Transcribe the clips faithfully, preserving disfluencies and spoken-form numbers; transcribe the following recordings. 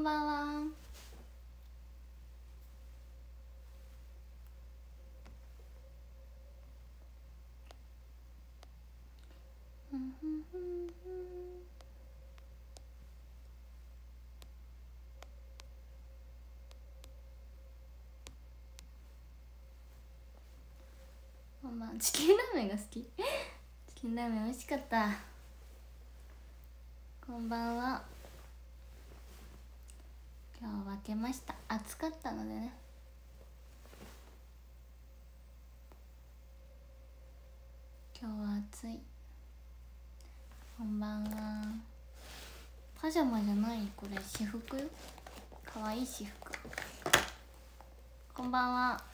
んばんは。こんばんは。チキンラーメンが好き。チキンラーメン美味しかった。こんばんは。今日は分けました。暑かったのでね。今日は暑い。こんばんは。パジャマじゃない、これ私服よ。かわいい私服。こんばんは。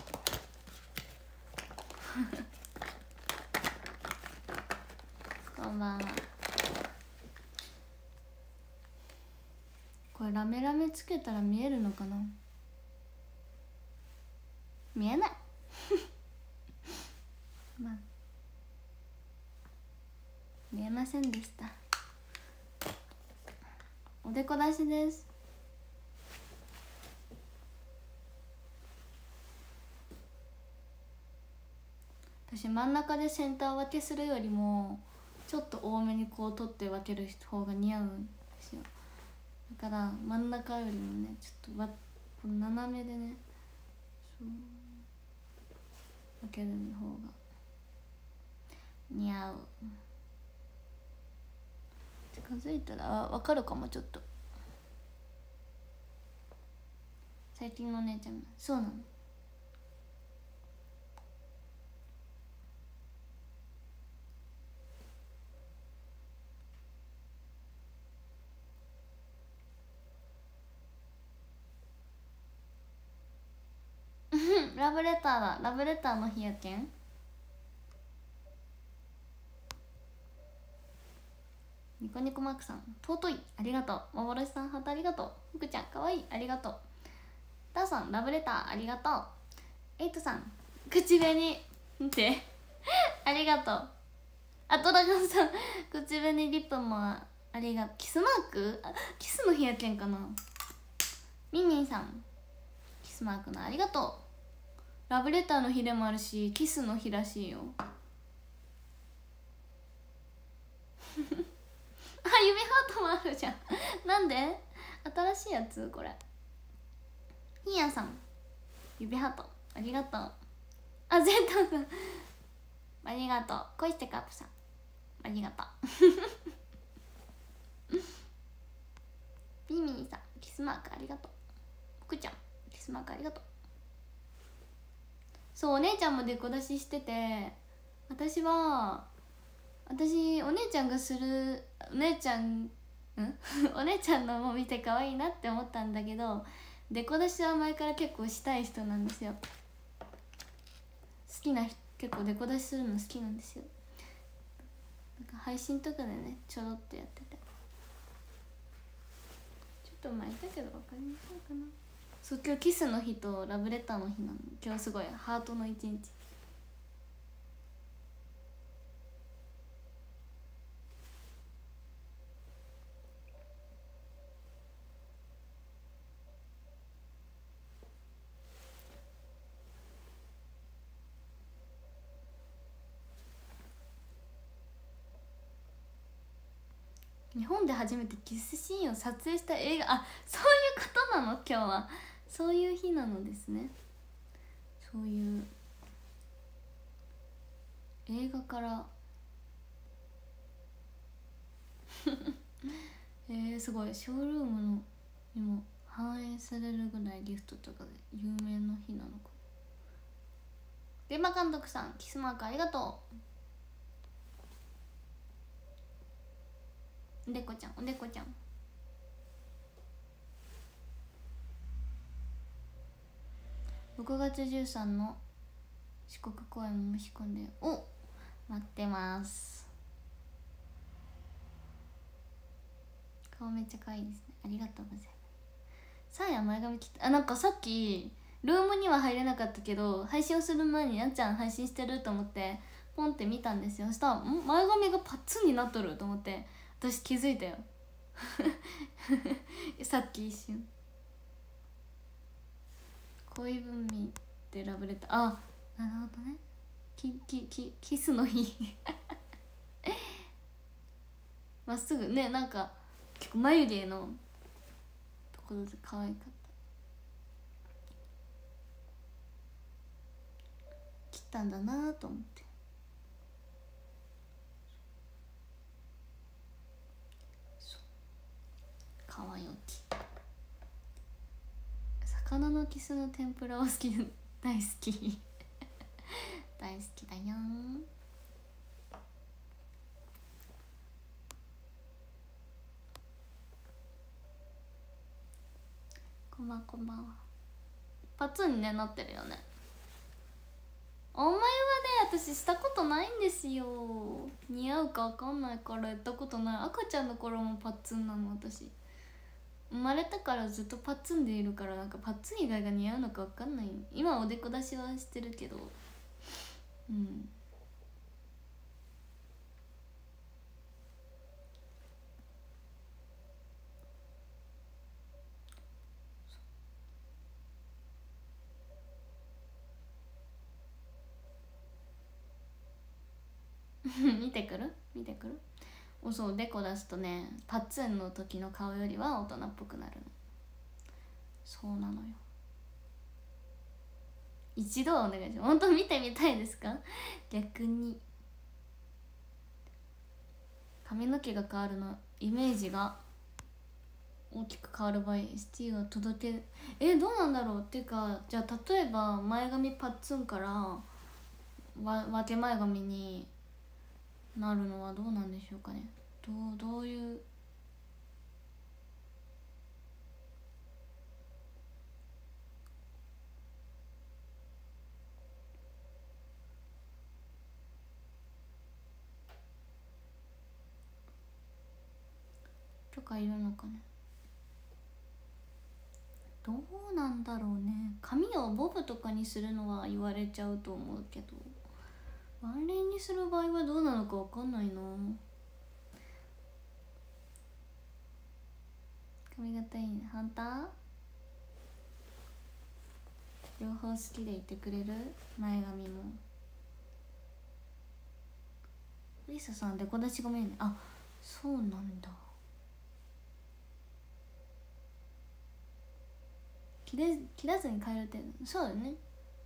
こんばんは。これラメラメつけたら見えるのかな。見えない。まあ見えませんでした。おでこ出しです。私真ん中でセンター分けするよりもちょっと多めにこう取って分ける方が似合うんですよ。だから真ん中よりもねちょっとわこの斜めでねそう分ける方が似合う。近づいたら分かるかも。ちょっと最近のお姉ちゃんそうなの。ラブレターだ。ラブレターの日やけん。ニコニコマークさん尊いありがとう。幻さんハートありがとう。福ちゃんかわいいありがとう。ダーさんラブレターありがとう。エイトさん口紅見てありがとう。あとだかさん口紅リップもありがとう。キスマークキスの日やけんかな。ミンミンさんキスマークのありがとう。ラブレターの日でもあるしキスの日らしいよ。あ指ハートもあるじゃんなんで新しいやつこれ。ひやさん指ハートありがとう。あゼンタさんありがとう。恋してカップさんありがとうビミーさんキスマークありがとう。福ちゃんキスマークありがとう。そうお姉ちゃんもデコ出ししてて私は私お姉ちゃんがするお姉ちゃんんお姉ちゃんのも見て可愛いなって思ったんだけどデコ出しは前から結構したい人なんですよ。好きな人結構デコ出しするの好きなんですよ。なんか配信とかでねちょろっとやっててちょっと前だけど分かりませんかな。そう今日キスの日とラブレターの日なの。今日すごいハートの一日。日本で初めてキスシーンを撮影した映画。あそういうことなの。今日はそういう日なのですね。そういう映画からえー、すごいショールームのにも反映されるぐらいギフトとかで有名な日なのか。現場監督さんキスマークありがとう。おでこちゃんおでこちゃんろくがつじゅうさんの四国公演も申し込んでお待ってます。顔めっちゃ可愛いですね。ありがとうございます。さあや前髪切った。あなんかさっきルームには入れなかったけど配信をする前にやっちゃん配信してると思ってポンって見たんですよ。そしたらん前髪がパッツンになっとると思って私気づいたよさっき一瞬恋文みってラブレター、あ、なるほどね。キキキキスの日まっすぐね、なんか結構眉毛のところで可愛かった。切ったんだなと思って。かわいい。魚のキスの天ぷらは好き、大好き大好きだよん。こんばんこんばんは。パツンに、ね、なってるよね。お前はね、私したことないんですよ。似合うか分かんないからやったことない。赤ちゃんの頃もパッツンなの私。生まれたからずっとパッツンでいるから、なんかパッツン以外が似合うのか分かんない。今おでこ出しはしてるけど、うん。見てくる見てくる。お、そう、でこ出すとね、パッツンの時の顔よりは大人っぽくなるの。そうなのよ。一度はお願いします。本当見てみたいですか？逆に髪の毛が変わるのイメージが大きく変わる場合、シティは届け、えどうなんだろうっていうか、じゃあ例えば前髪パッツンからわ分け前髪になるのはどうなんでしょうかね。どうどういうとかいるのかね。どうなんだろうね。髪をボブとかにするのは言われちゃうと思うけど、ワンレンにする場合はどうなのか分かんないな。髪型いいね。反対両方好きでいてくれる。前髪も。リサさん、デコ出しごめんね。あ、そうなんだ。切れ切らずに変えるってそうだよね。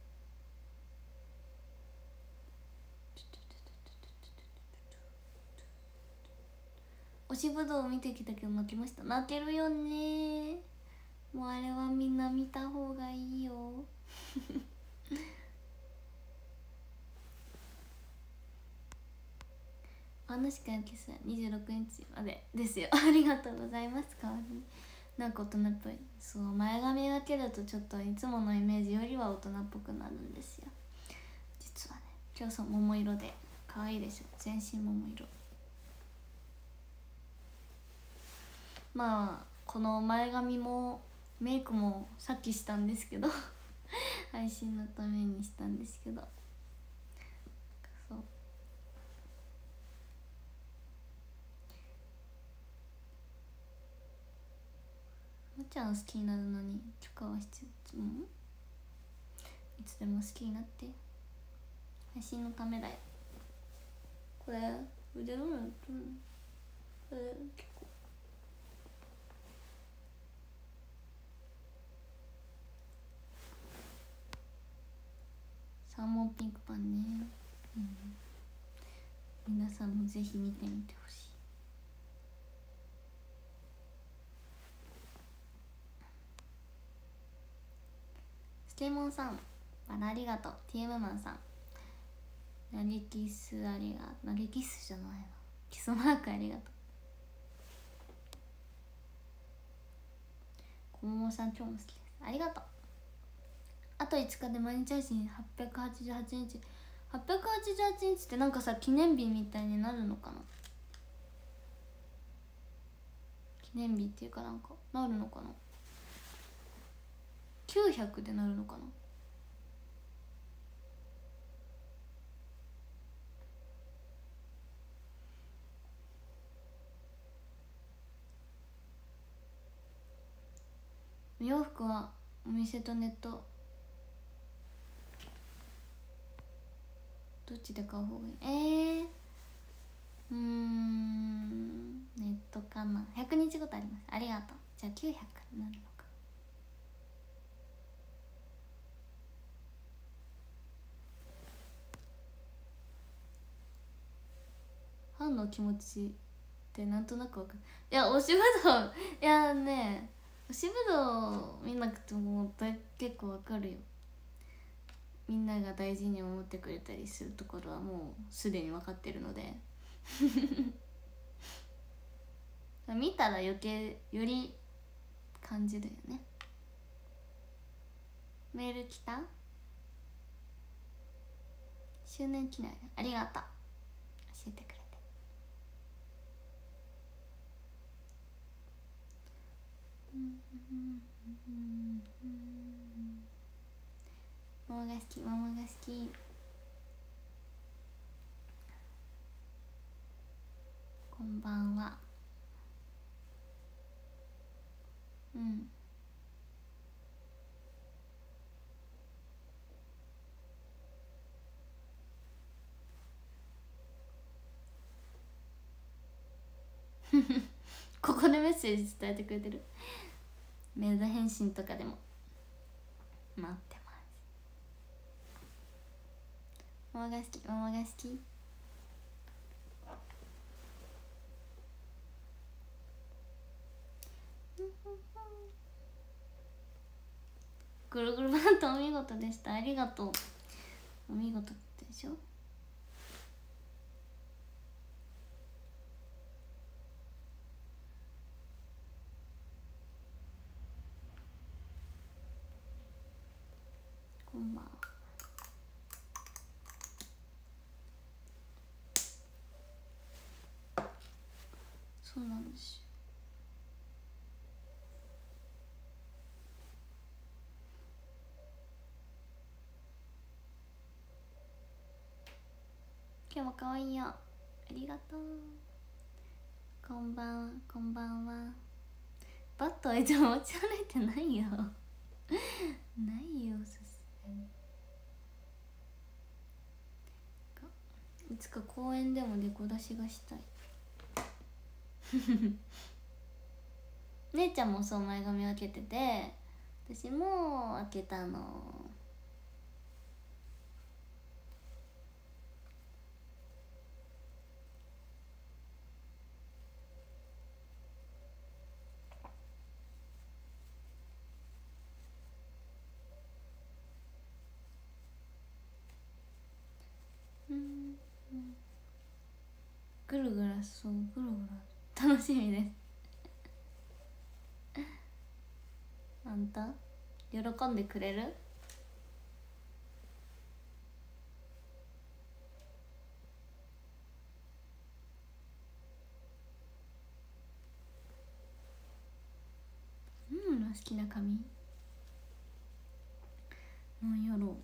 推しぶどうを見てきたけど泣きました。泣けるよね。もうあれはみんな見た方がいいよあのしかゆきさんにじゅうろくにちまでですよありがとうございます。代わりになんか大人っぽい。そう、前髪だけだとちょっといつものイメージよりは大人っぽくなるんですよ実はね。今日そう桃色で可愛いでしょ。全身桃色。まあこの前髪もメイクもさっきしたんですけど配信のためにしたんですけど、そうもちゃん好きになるのに許可は必要。うん、いつでも好きになって。配信のためだよ。これ腕のやつ、これ結構サーモンピンクパンね、うん、皆さんもぜひ見てみてほしい。スケモンさんバラありがとう。 ティーエム マンさん投げキスありがとう。投げキスじゃないな、キスマークありがとう。小桃さん今日も好きです。ありがとう。あといつかで毎日配信はっぴゃくはちじゅうはちにち。はっぴゃくはちじゅうはちにちってなんかさ記念日みたいになるのかな。記念日っていうかなんかなるのかな。きゅうひゃくでなるのかな。 洋服はお店とネットどっちで買う方がいい？えー、うーんネットかな。ひゃくにちごとあります。ありがとう。じゃあきゅうひゃくになるのか。ファンの気持ちってなんとなくわかる。いや押しぶどういやね押しぶどう見なくても結構わかるよ。みんなが大事に思ってくれたりするところはもうすでに分かってるので見たら余計より感じるよね。メール来た？周年記念ありがとう。教えてくれて。桃が好き、桃が好き。こんばんは。うんここでメッセージ伝えてくれてる。メール返信とかでも待ってます。桃が好き、桃が好き。ぐるぐるバントお見事でした。ありがとう。お見事でしょ。こんばんは。そうなんですよ。今日も可愛いよ。ありがとう。こんばんは、こんばんは。バットはいつも持ち歩いてないよないよ、さすがに。いつか公園でもデコ出しがしたい姉ちゃんもそう前髪開けてて、私も開けたの。うん、うん、ぐるぐる、そうぐるぐる楽しみですあんた喜んでくれる？うん、好きな髪なんやろう。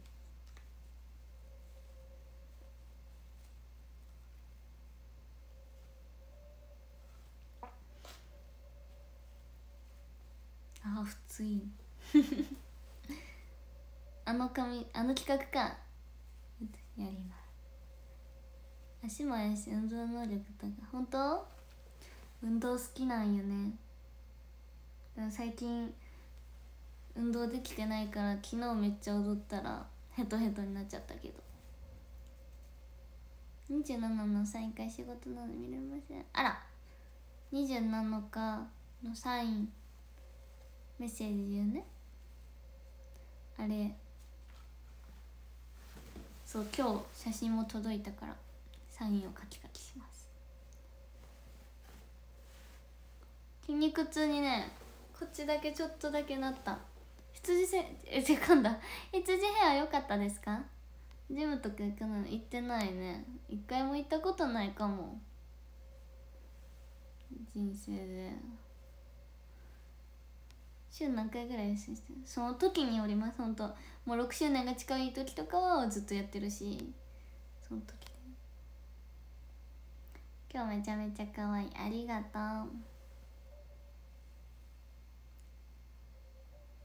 あ、普通いいあの髪、あの企画かやります。足もやし運動能力とか。本当？運動好きなんよね。だから最近運動できてないから昨日めっちゃ踊ったらヘトヘトになっちゃったけど。にじゅうななのサイン会仕事なので見れません。あら、にじゅうななかのサインメッセージ言うね。あれそう、今日写真も届いたからサインを書き書きします。筋肉痛にね、こっちだけちょっとだけなった。羊せえせかんだ羊ヘア良かったですか？ジムとか行かないの？行ってないね。一回も行ったことないかも、人生で。週何回ぐらい練習してる？その時によります。ほんともうろくしゅうねんが近い時とかはずっとやってるし、その時で。今日めちゃめちゃ可愛い。ありがとう。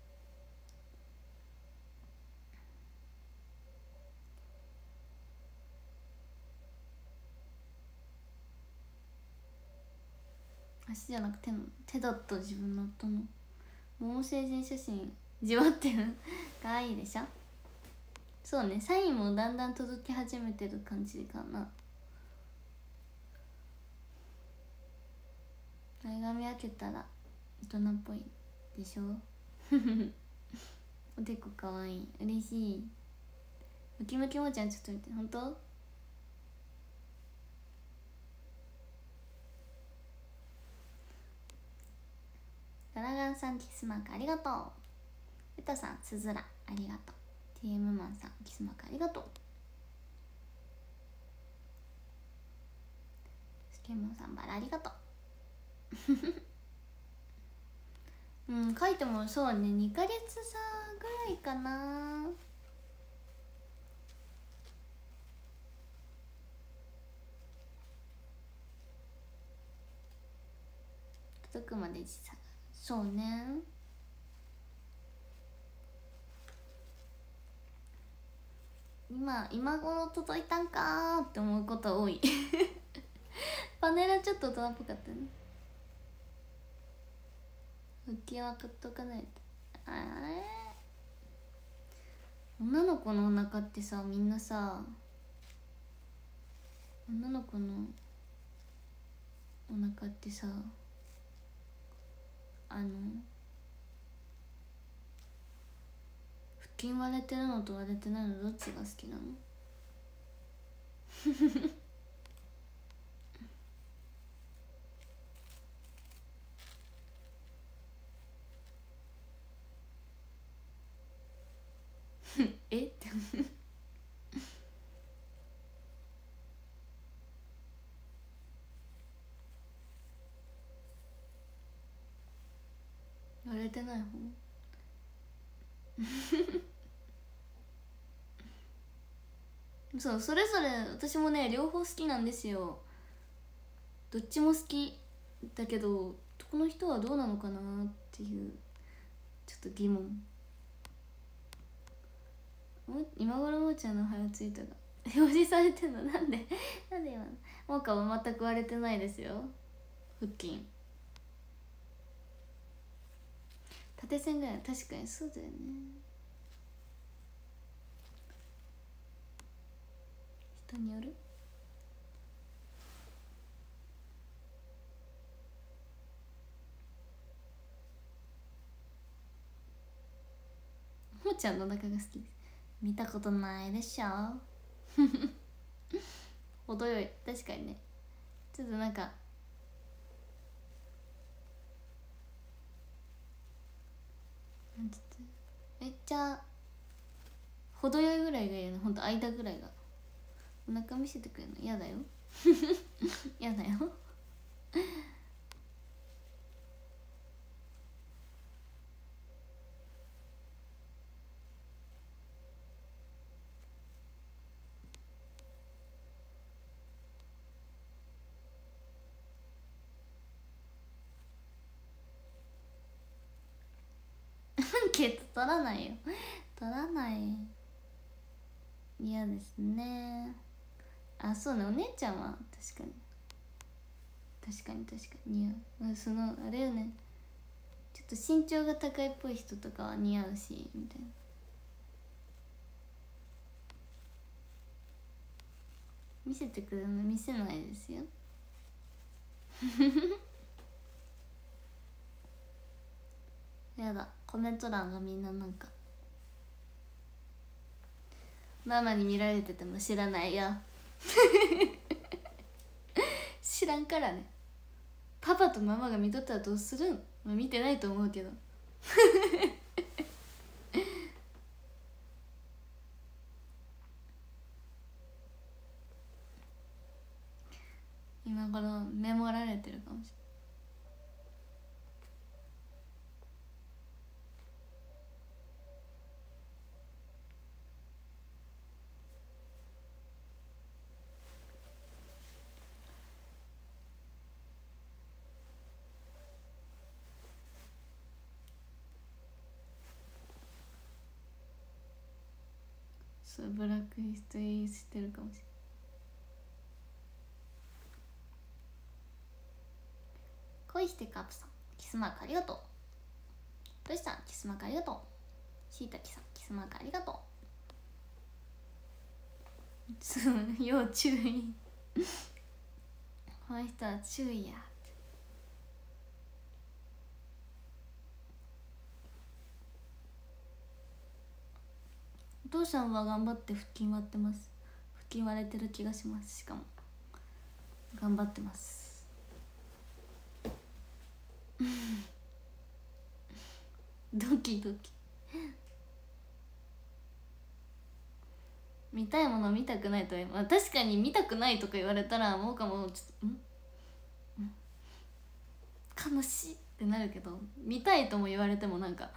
足じゃなくて手の手だった自分の夫の桃成人写真じわってるかわいいでしょ。そうね、サインもだんだん届き始めてる感じかな。前髪開けたら大人っぽいでしょおでこかわいい、嬉しい。ムキムキもちゃんちょっと見て、ほんとガラガンさんキスマークありがとう。ゆたさんつづらありがとう。 ティーエム マンさんキスマークありがとう。スケモンさんバラありがとううん、書いてもそうね、にかげつさぐらいかな。届くまで時差、そうね。今今頃届いたんかーって思うこと多いパネルちょっと大人っぽかったね。浮き輪買っとかないと。あれ女の子のお腹ってさ、みんなさ、女の子のお腹ってさ、あの腹筋割れてるのと割れてないのどっちが好きなのえって割れてない方そう、それぞれ私もね両方好きなんですよ。どっちも好きだけど男の人はどうなのかなっていうちょっと疑問。今頃もーちゃんの早ツイートが表示されてんのなんでなんで今のもーかは全く割れてないですよ。腹筋縦線ぐらい、確かにそうだよね。人による。もーちゃんの中が好きです。見たことないでしょ程よい、確かにね。ちょっとなんかなんつってめっちゃ程よいぐらいがいいの、ほんと間ぐらいが。お腹見せてくれるの嫌だよ嫌だよアンケート取らないよ取らない。嫌ですね。あ、そうね、お姉ちゃんは確かに確かに確かに似合う。そのあれよね、ちょっと身長が高いっぽい人とかは似合うしみたいな。見せてくれるの見せないですよやだ、コメント欄がみんななんかママに見られてても知らないよ知らんからね。パパとママが見とったらどうするん、まあ、見てないと思うけど今頃メモられてるかもしれない。そう、ブラックヒストリーしてるかもしれない。 恋してカップさんキスマークありがとう。トシさんキスマークありがとう。しいたけさんキスマークありがとう。要注意この人は注意や。お父さんは頑張って腹筋割ってます。腹筋割れてる気がします。しかも頑張ってますドキドキ見たいもの見たくないと、まあ、確かに見たくないとか言われたらもうかもちょっとん悲しいってなるけど、見たいとも言われてもなんか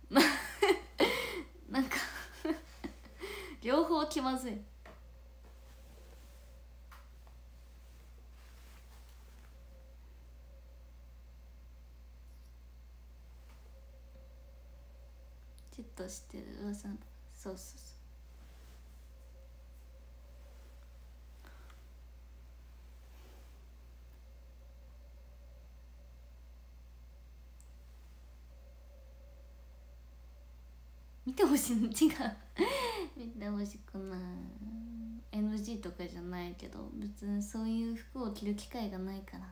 なんか両方気まずい。チッとしてる噂。そうそうそう。見てほしいの違う見てほしくない。 エヌジー とかじゃないけど、別にそういう服を着る機会がないから。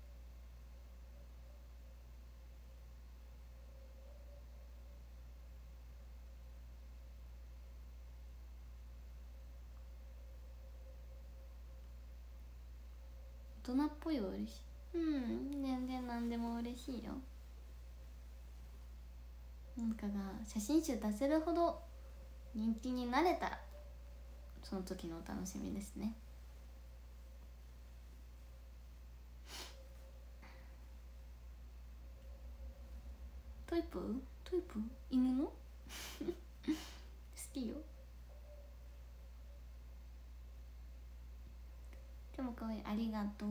大人っぽいは嬉しい。うん、全然何でも嬉しいよ。なんかが写真集出せるほど人気になれたらその時のお楽しみですね。トイプートイプー犬の好きよ。今日もかわいい、ありがとう。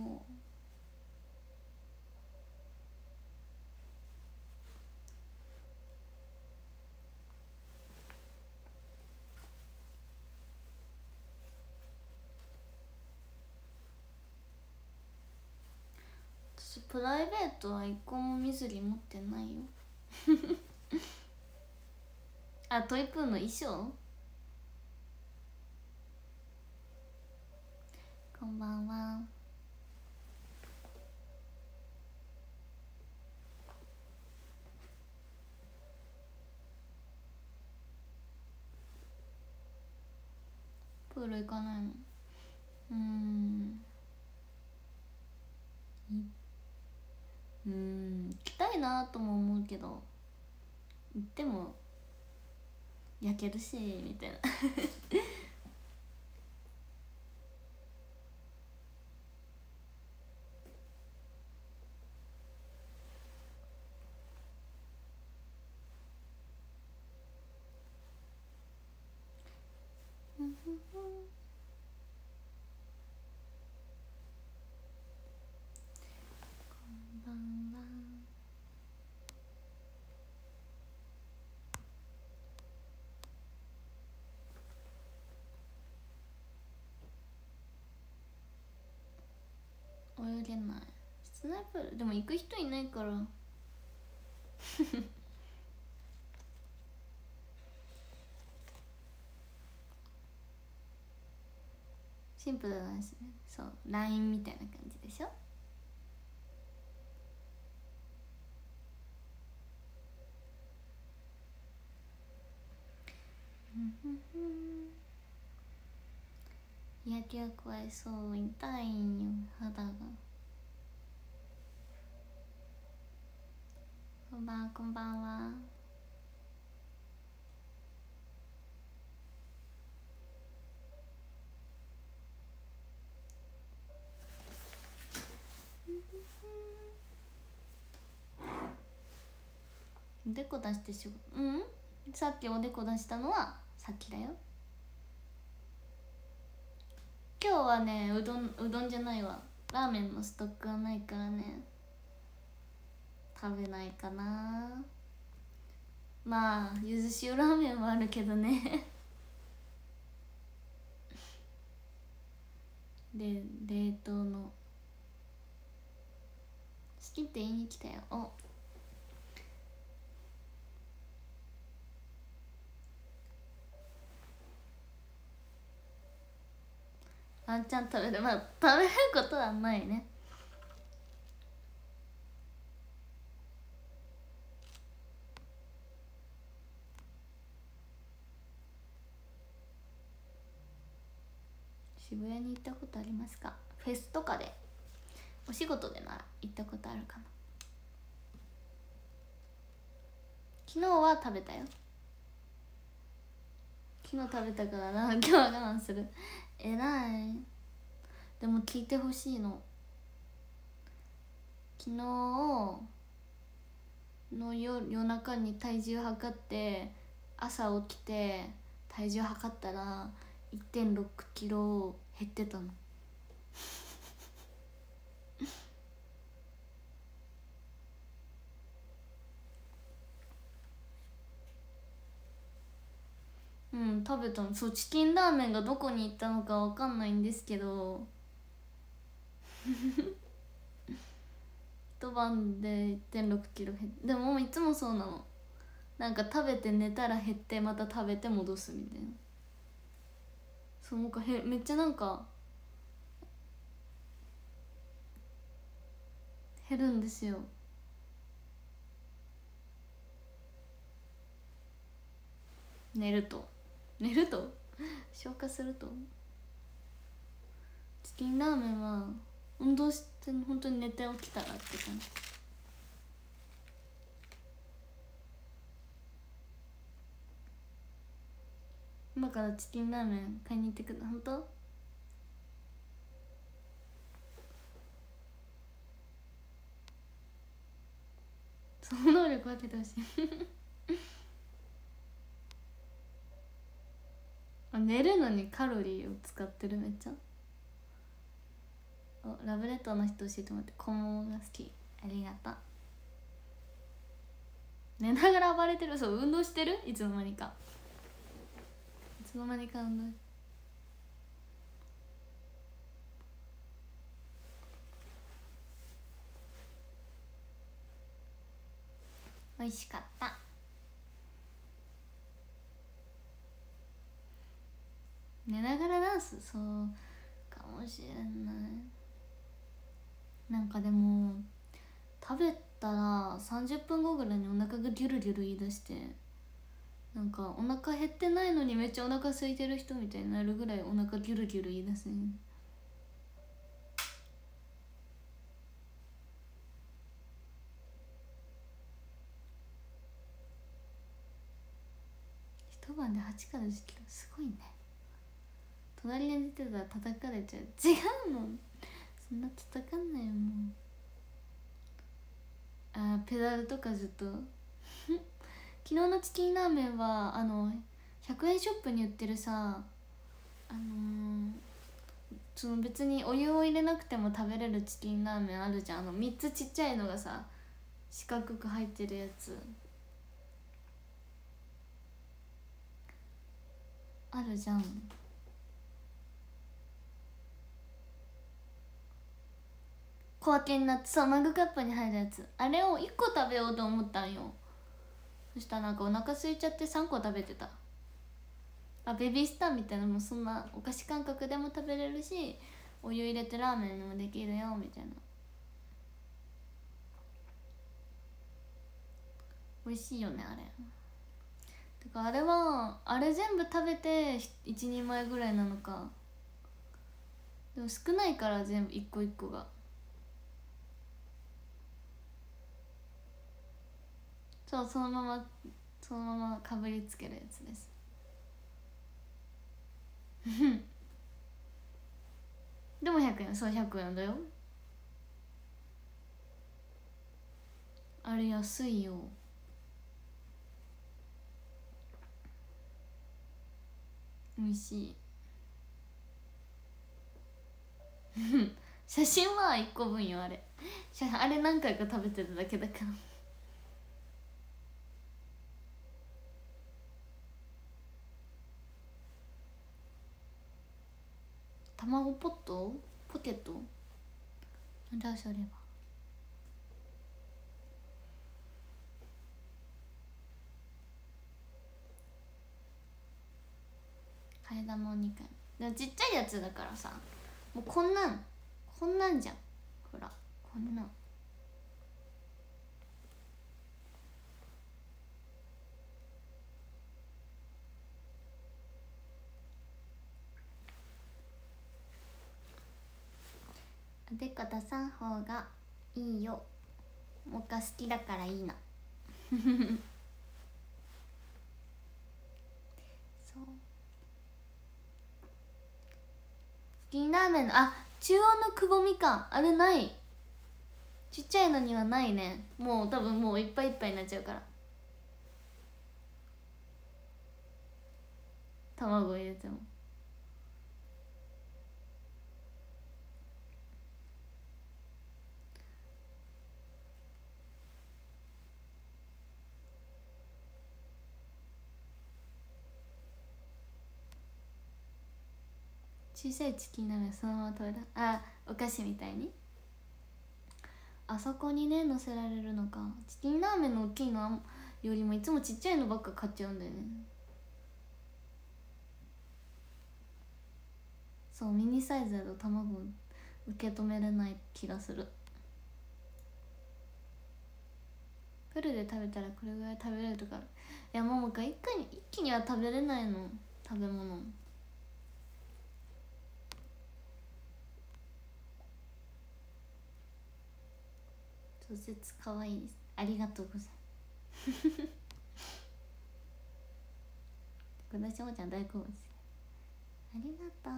私プライベートは一個も見ずに持ってないよあ、トイプーの衣装。こんばんは。プール行かないの？うーんうーん行きたいなとも思うけど、行っても焼けるしみたいなこんばんは。泳げない。室内プールでも行く人いないからシンプルなんですね。そう、ラインみたいな感じでしょ。日焼けは怖い。そう痛いんよ肌が。こんばんは。こんばんは。おでこ出してしごうんさっきおでこ出したのはさっきだよ。今日はね、うどんうどんじゃないわ、ラーメンのストックはないからね、食べないかな。まあゆず塩ラーメンはあるけどねで冷凍のスきって言いに来たよ。おワンチャン食べる、まあ食べることはないね。渋谷に行ったことありますか？フェスとかで、お仕事でなら行ったことあるかな。昨日は食べたよ。昨日食べたからな、今日は我慢する。えらい。でも聞いてほしいの。昨日の夜、夜中に体重測って朝起きて体重測ったら いってんろくキロ減ってたの。うん、食べたの。そう、チキンラーメンがどこに行ったのかわかんないんですけど一晩で いってんろくキロ減って、でもいつもそうなの。なんか食べて寝たら減ってまた食べて戻すみたいな。そう、なんかへめっちゃなんか減るんですよ。寝ると寝ると消化すると。チキンラーメンは運動して本当に寝て起きたらって感じ。今からチキンラーメン買いに行ってくる。本当？その能力分けてほしいあ、寝るのにカロリーを使ってる。めっちゃ。お、ラブレターの人教えてもらって。コモが好き、ありがとう。寝ながら暴れてる。そう、運動してる。いつの間にかいつの間にか運動。美味しかった。寝ながらダンス、そうかもしれない。なんかでも食べたらさんじゅっぷんごぐらいにお腹がギュルギュル言い出して、なんかお腹減ってないのにめっちゃお腹空いてる人みたいになるぐらいお腹ギュルギュル言い出すね。一晩ではちからじゅっキロ、すごいね。隣で寝てたら叩かれちゃう。違うの、そんな叩かんないよもう。あー、ペダルとかずっと昨日のチキンラーメンはあのひゃくえんショップに売ってるさ、あのー、その別にお湯を入れなくても食べれるチキンラーメンあるじゃん。あのみっつちっちゃいのがさ四角く入ってるやつあるじゃん。小分けになって、そう、マグカップに入るやつ、あれをいっこ食べようと思ったんよ。そしたらなんかお腹空いちゃってさんこ食べてた。あ、ベビースターみたいな、もうそんなお菓子感覚でも食べれるし、お湯入れてラーメンにもできるよみたいな。美味しいよねあれ。てかあれはあれ全部食べて一人前ぐらいなのか。でも少ないから全部一個一個が。そう、そのままそのままかぶりつけるやつですでもひゃくえん。そう、ひゃくえんだよあれ。安いよ。美味しい写真はいっこぶんよあれ。あれ何回か食べてるだけだから卵ポットポテトじゃあそれは玉をにかいめ、でもちっちゃいやつだからさ、もうこんなんこんなんじゃん、ほらこんなん。でか出さん方がいいよ、モカ好きだからいいなそう、チキンラーメンの、あ、中央のくぼみか、あれない、ちっちゃいのにはないね。もう多分もういっぱいいっぱいになっちゃうから、卵入れても。小さいチキンラーメンそのまま食べた、あ、お菓子みたいにあそこにね乗せられるのか。チキンラーメンの大きいのよりもいつもちっちゃいのばっか買っちゃうんだよね。そう、ミニサイズだと卵受け止めれない気がする。フルで食べたらこれぐらい食べれるとか。いやももか一気に一気には食べれないの、食べ物。調節かわいいです、ありがとうございます私もちゃん大好物、ありがとう。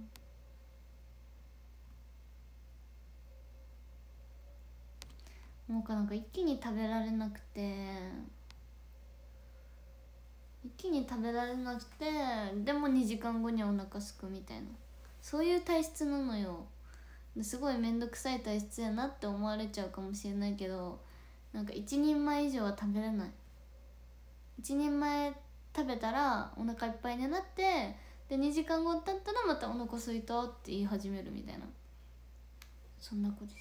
もうかなんか一気に食べられなくて一気に食べられなくてでもにじかんごにはお腹すくみたいな、そういう体質なのよ。すごい面倒くさい体質やなって思われちゃうかもしれないけど、なんか一人前以上は食べれない。一人前食べたらお腹いっぱいになって、でにじかんご経ったらまたお腹空いたって言い始めるみたいな、そんな子です。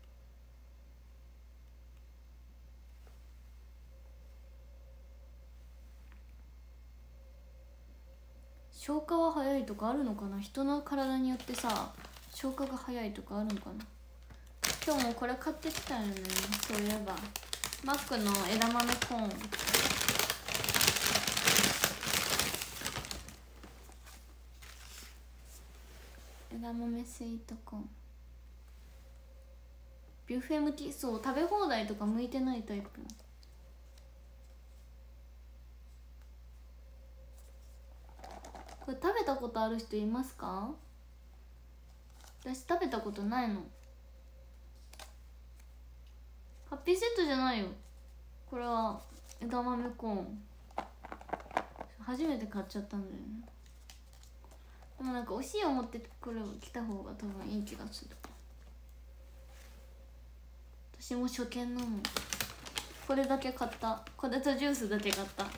消化は早いとかあるのかな、人の体によってさ消化が早いとかあるのかな。今日もこれ買ってきたよね、そういえばマックの枝豆コーン、枝豆スイートコーンビュッフェ向き、そう食べ放題とか向いてないタイプ。これ食べたことある人いますか？私食べたことないの。ハッピーセットじゃないよ、これは枝豆コーン。初めて買っちゃったんだよね。でもなんかお塩持ってこれを来た方が多分いい気がする。私も初見なの、これだけ買った、これとジュースだけ買った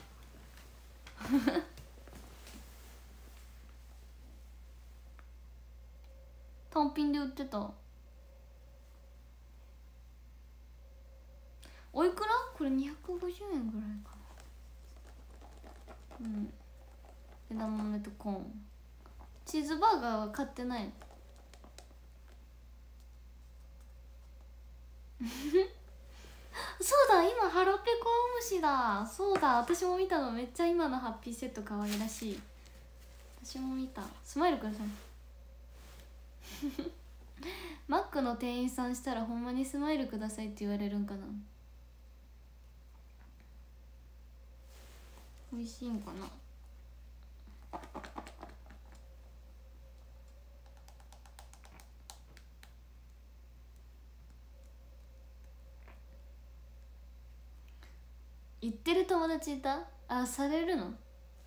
単品で売ってた。おいくら？これにひゃくごじゅうえんぐらいかな。うん、枝豆とコーン。チーズバーガーは買ってないそうだ、今ハロペコムシだ。そうだ、私も見たの。めっちゃ今のハッピーセット可愛らしい。私も見た。スマイルくださいマックの店員さんしたらほんまにスマイルくださいって言われるんかな。美味しいんかな。言ってる友達いた？あ、されるの？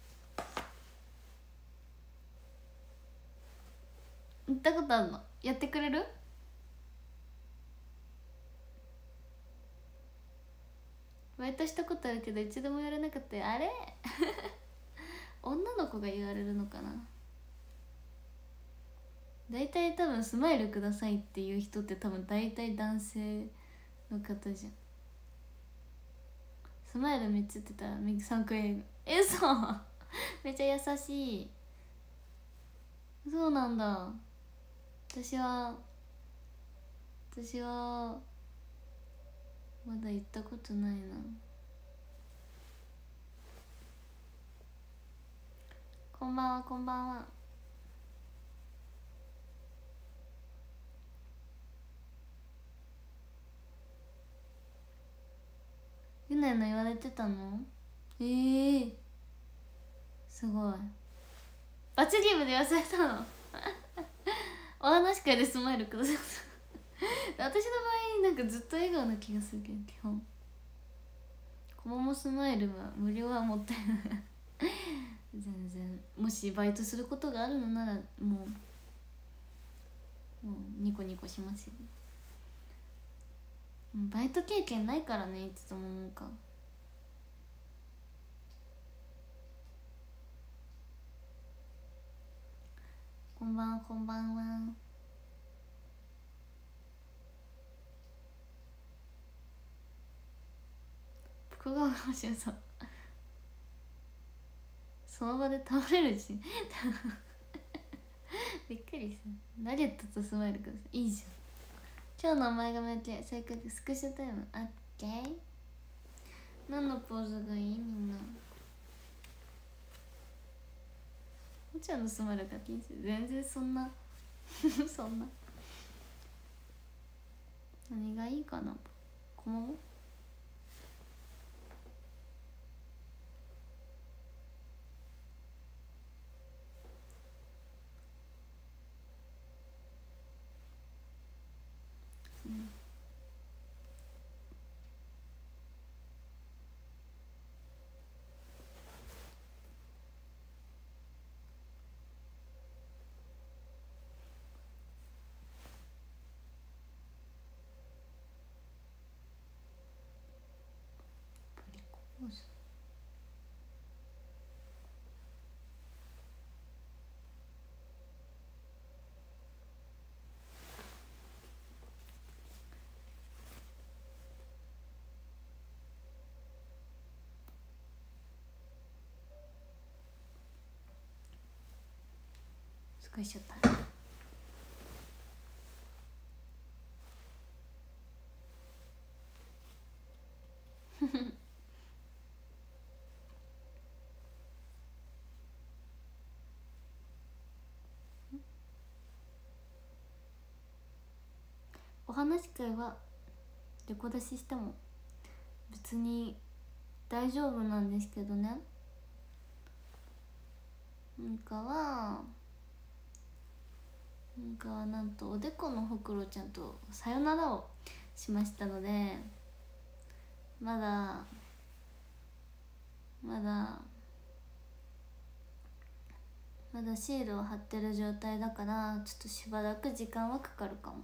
行ったことあるの？やってくれる？バイトしたことあるけど一度もやらなかったよ。あれ女の子が言われるのかな。大体多分スマイルくださいっていう人って多分大体男性の方じゃん。スマイルめっちゃ言ってたら右さんくらい。え、そうめっちゃ優しい。 そうなんだ。私は私はまだ行ったことないな。こんばんは、こんばんは。ゆなの言われてたの？ええー、すごい。罰ゲームで言わされたの？お話し会でスマイルください。私の場合なんかずっと笑顔な気がするけど、基本コモモスマイルは無料はもったいない全然。もしバイトすることがあるのならもうもうニコニコしますよ。バイト経験ないからね、いつともなんか。こんばんは、こんばんは。福川かもしれさんその場で倒れるしびっくりした。ナゲットとスマイルください。いいじゃん。今日のお前がめっちゃせっかくスクショタイムあっけ。何のポーズがいい？みんなおちゃんのスマイルが気にする。全然そんなそんな何がいいかな。このうんプリコポーズ。スクショタイムお話し会はレコ出ししても別に大丈夫なんですけどね。なんかはなんかはなんとおでこのほくろちゃんとさよならをしましたので、まだまだまだシールを貼ってる状態だから、ちょっとしばらく時間はかかるかも。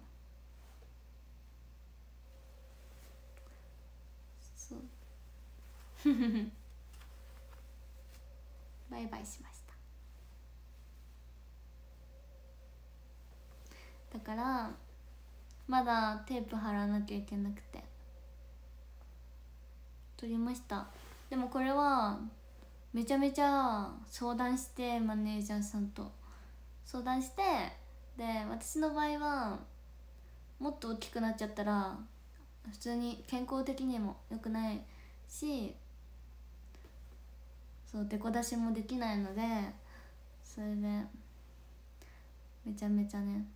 そうバイバイしました。だからまだテープ貼らなきゃいけなくて取りました。でもこれはめちゃめちゃ相談して、マネージャーさんと相談して、で私の場合はもっと大きくなっちゃったら普通に健康的にも良くないし、そうデコ出しもできないので、それでめちゃめちゃね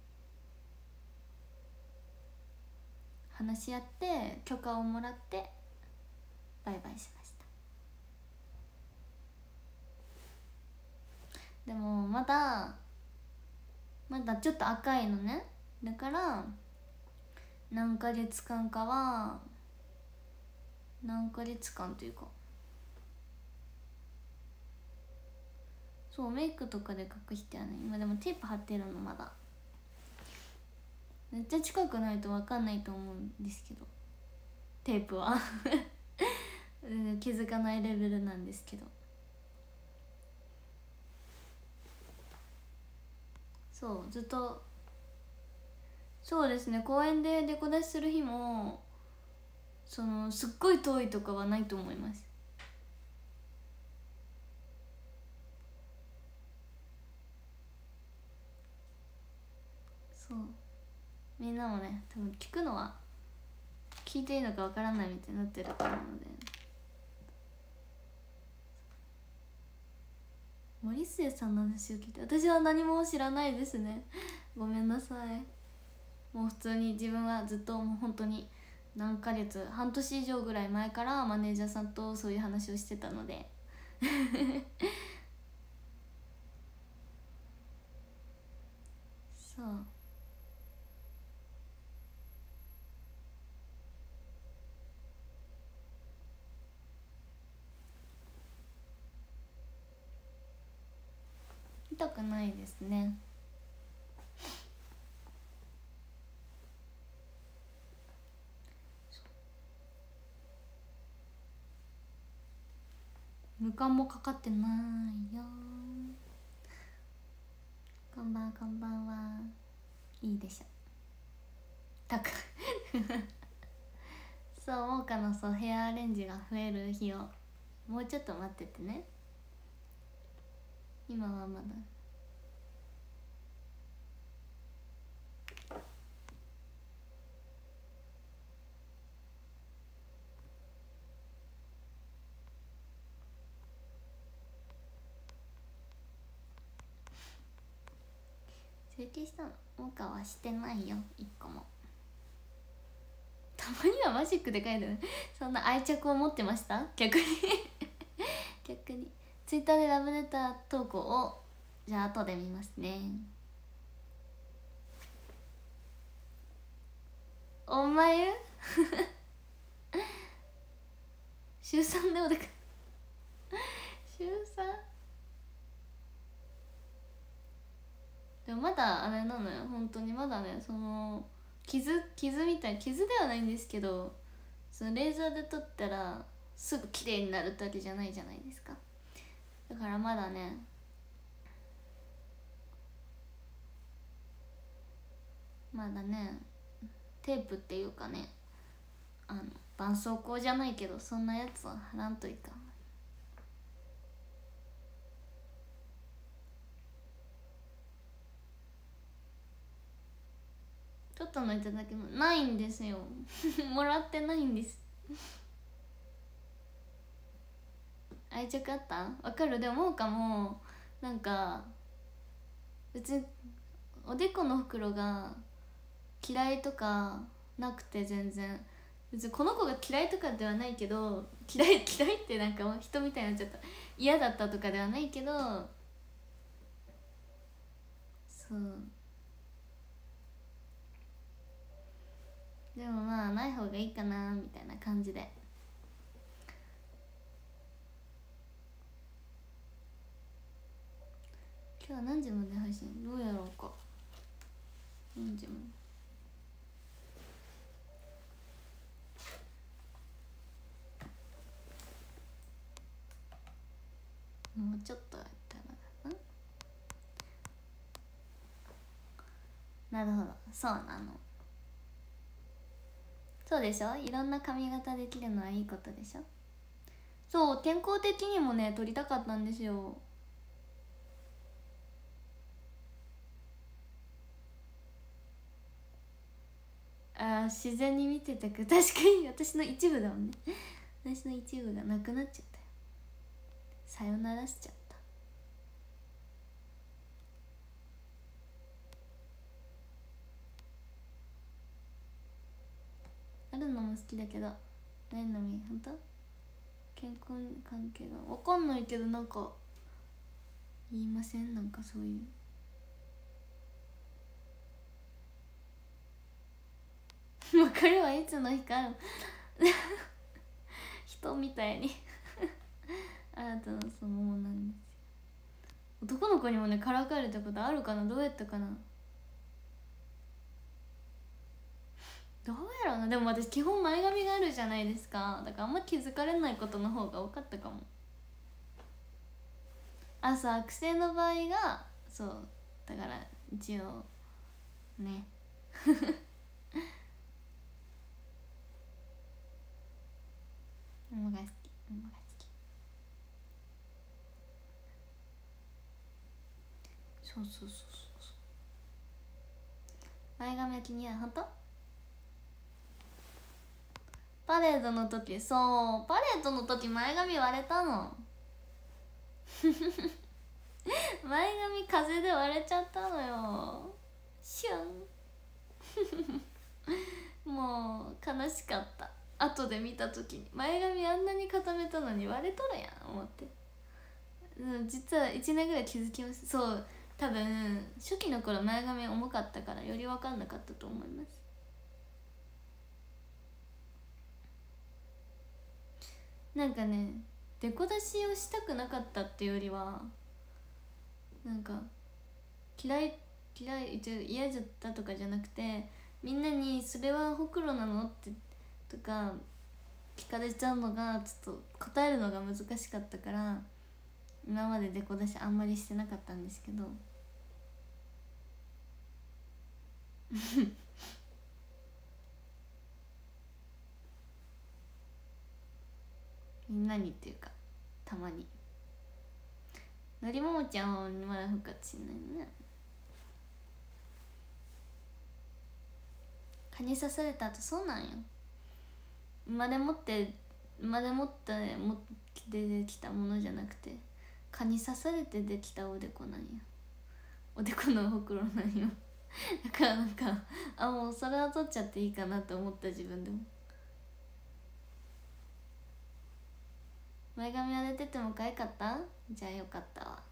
話し合って許可をもらってバイバイしました。でもまだまだちょっと赤いのね。だから何ヶ月間かは何ヶ月間というか、そうメイクとかで隠してはね。今でもテープ貼ってるのまだ。めっちゃ近くないと分かんないと思うんですけど、テープは気づかないレベルなんですけど、そうずっとそうですね。公園でデコ出しする日もそのすっごい遠いとかはないと思います。 そうみんなもね多分聞くのは聞いていいのかわからないみたいになってると思うので、森末さんの話を聞いて私は何も知らないですねごめんなさい。もう普通に自分はずっともう本当に何ヶ月半年以上ぐらい前からマネージャーさんとそういう話をしてたのでそう痛くないですね。無冠もかかってないよ。こんばんこんばんは。いいでしょたくそうモーカのそうヘアアレンジが増える日をもうちょっと待っててね。今はまだ整形したのモーカはしてないよ一個も。たまにはマジックで書いてるそんな愛着を持ってました逆に逆にツイッターでラブレター投稿をじゃあ後で見ますね。お前週さんでおでか週さんでもまだあれなのよ本当にまだねその傷傷みたい傷ではないんですけどそのレーザーで取ったらすぐ綺麗になるってわけじゃないじゃないですか。だからまだねまだねテープっていうかねあの絆創膏じゃないけどそんなやつは貼らんといかん。ちょっとのいただきもないんですよもらってないんです愛着あったわかる。でももうかもなんか別におでこの袋が嫌いとかなくて全然別にこの子が嫌いとかではないけど嫌い嫌いってなんかもう人みたいになっちゃった嫌だったとかではないけどそうでもまあない方がいいかなみたいな感じで今日は何時まで配信どうやろうか。何時までもうちょっとやったらな。なるほどそうなのそうでしょいろんな髪型できるのはいいことでしょ。そう健康的にもね撮りたかったんですよ。あ自然に見てたく確かに私の一部だもんね私の一部がなくなっちゃったよ。さよならしちゃった。あるのも好きだけどないのみほんと健康関係が分かんないけどなんか言いませんなんかそういう別れはいつの日か人みたいにあなたのそのものなんですよ。男の子にもねからかわれたことあるかなどうやったかなどうやろうな。でも私基本前髪があるじゃないですかだからあんま気づかれないことの方が多かったかも。あそう悪性の場合がそうだから一応ね桃が好き桃が好きそうそうそうそう前髪は気になる。ほんとパレードの時、そうパレードの時前髪割れたの前髪風で割れちゃったのよ。シュンもう悲しかった。後で見た時に前髪あんなに固めたのに割れとるやん思って、うん、実はいちねんぐらい気づきます。そう多分初期の頃前髪重かったからより分かんなかったと思います。なんかねデコ出しをしたくなかったっていうよりはなんか嫌い嫌い嫌だったとかじゃなくて、みんなに「それはほくろなの?」ってとか聞かれちゃうのがちょっと答えるのが難しかったから今までデコ出しあんまりしてなかったんですけどみんなにっていうかたまに。のりももちゃんはまだ復活しないね。蚊に刺された後そうなんよ。生まれ持って生まれ持ったも出てきたものじゃなくて蚊に刺されてできたおでこなんよ。おでこのほくろなんよだからなんかあもうそれは取っちゃっていいかなと思った自分でも。前髪は出てても可愛かった？じゃあよかったわ。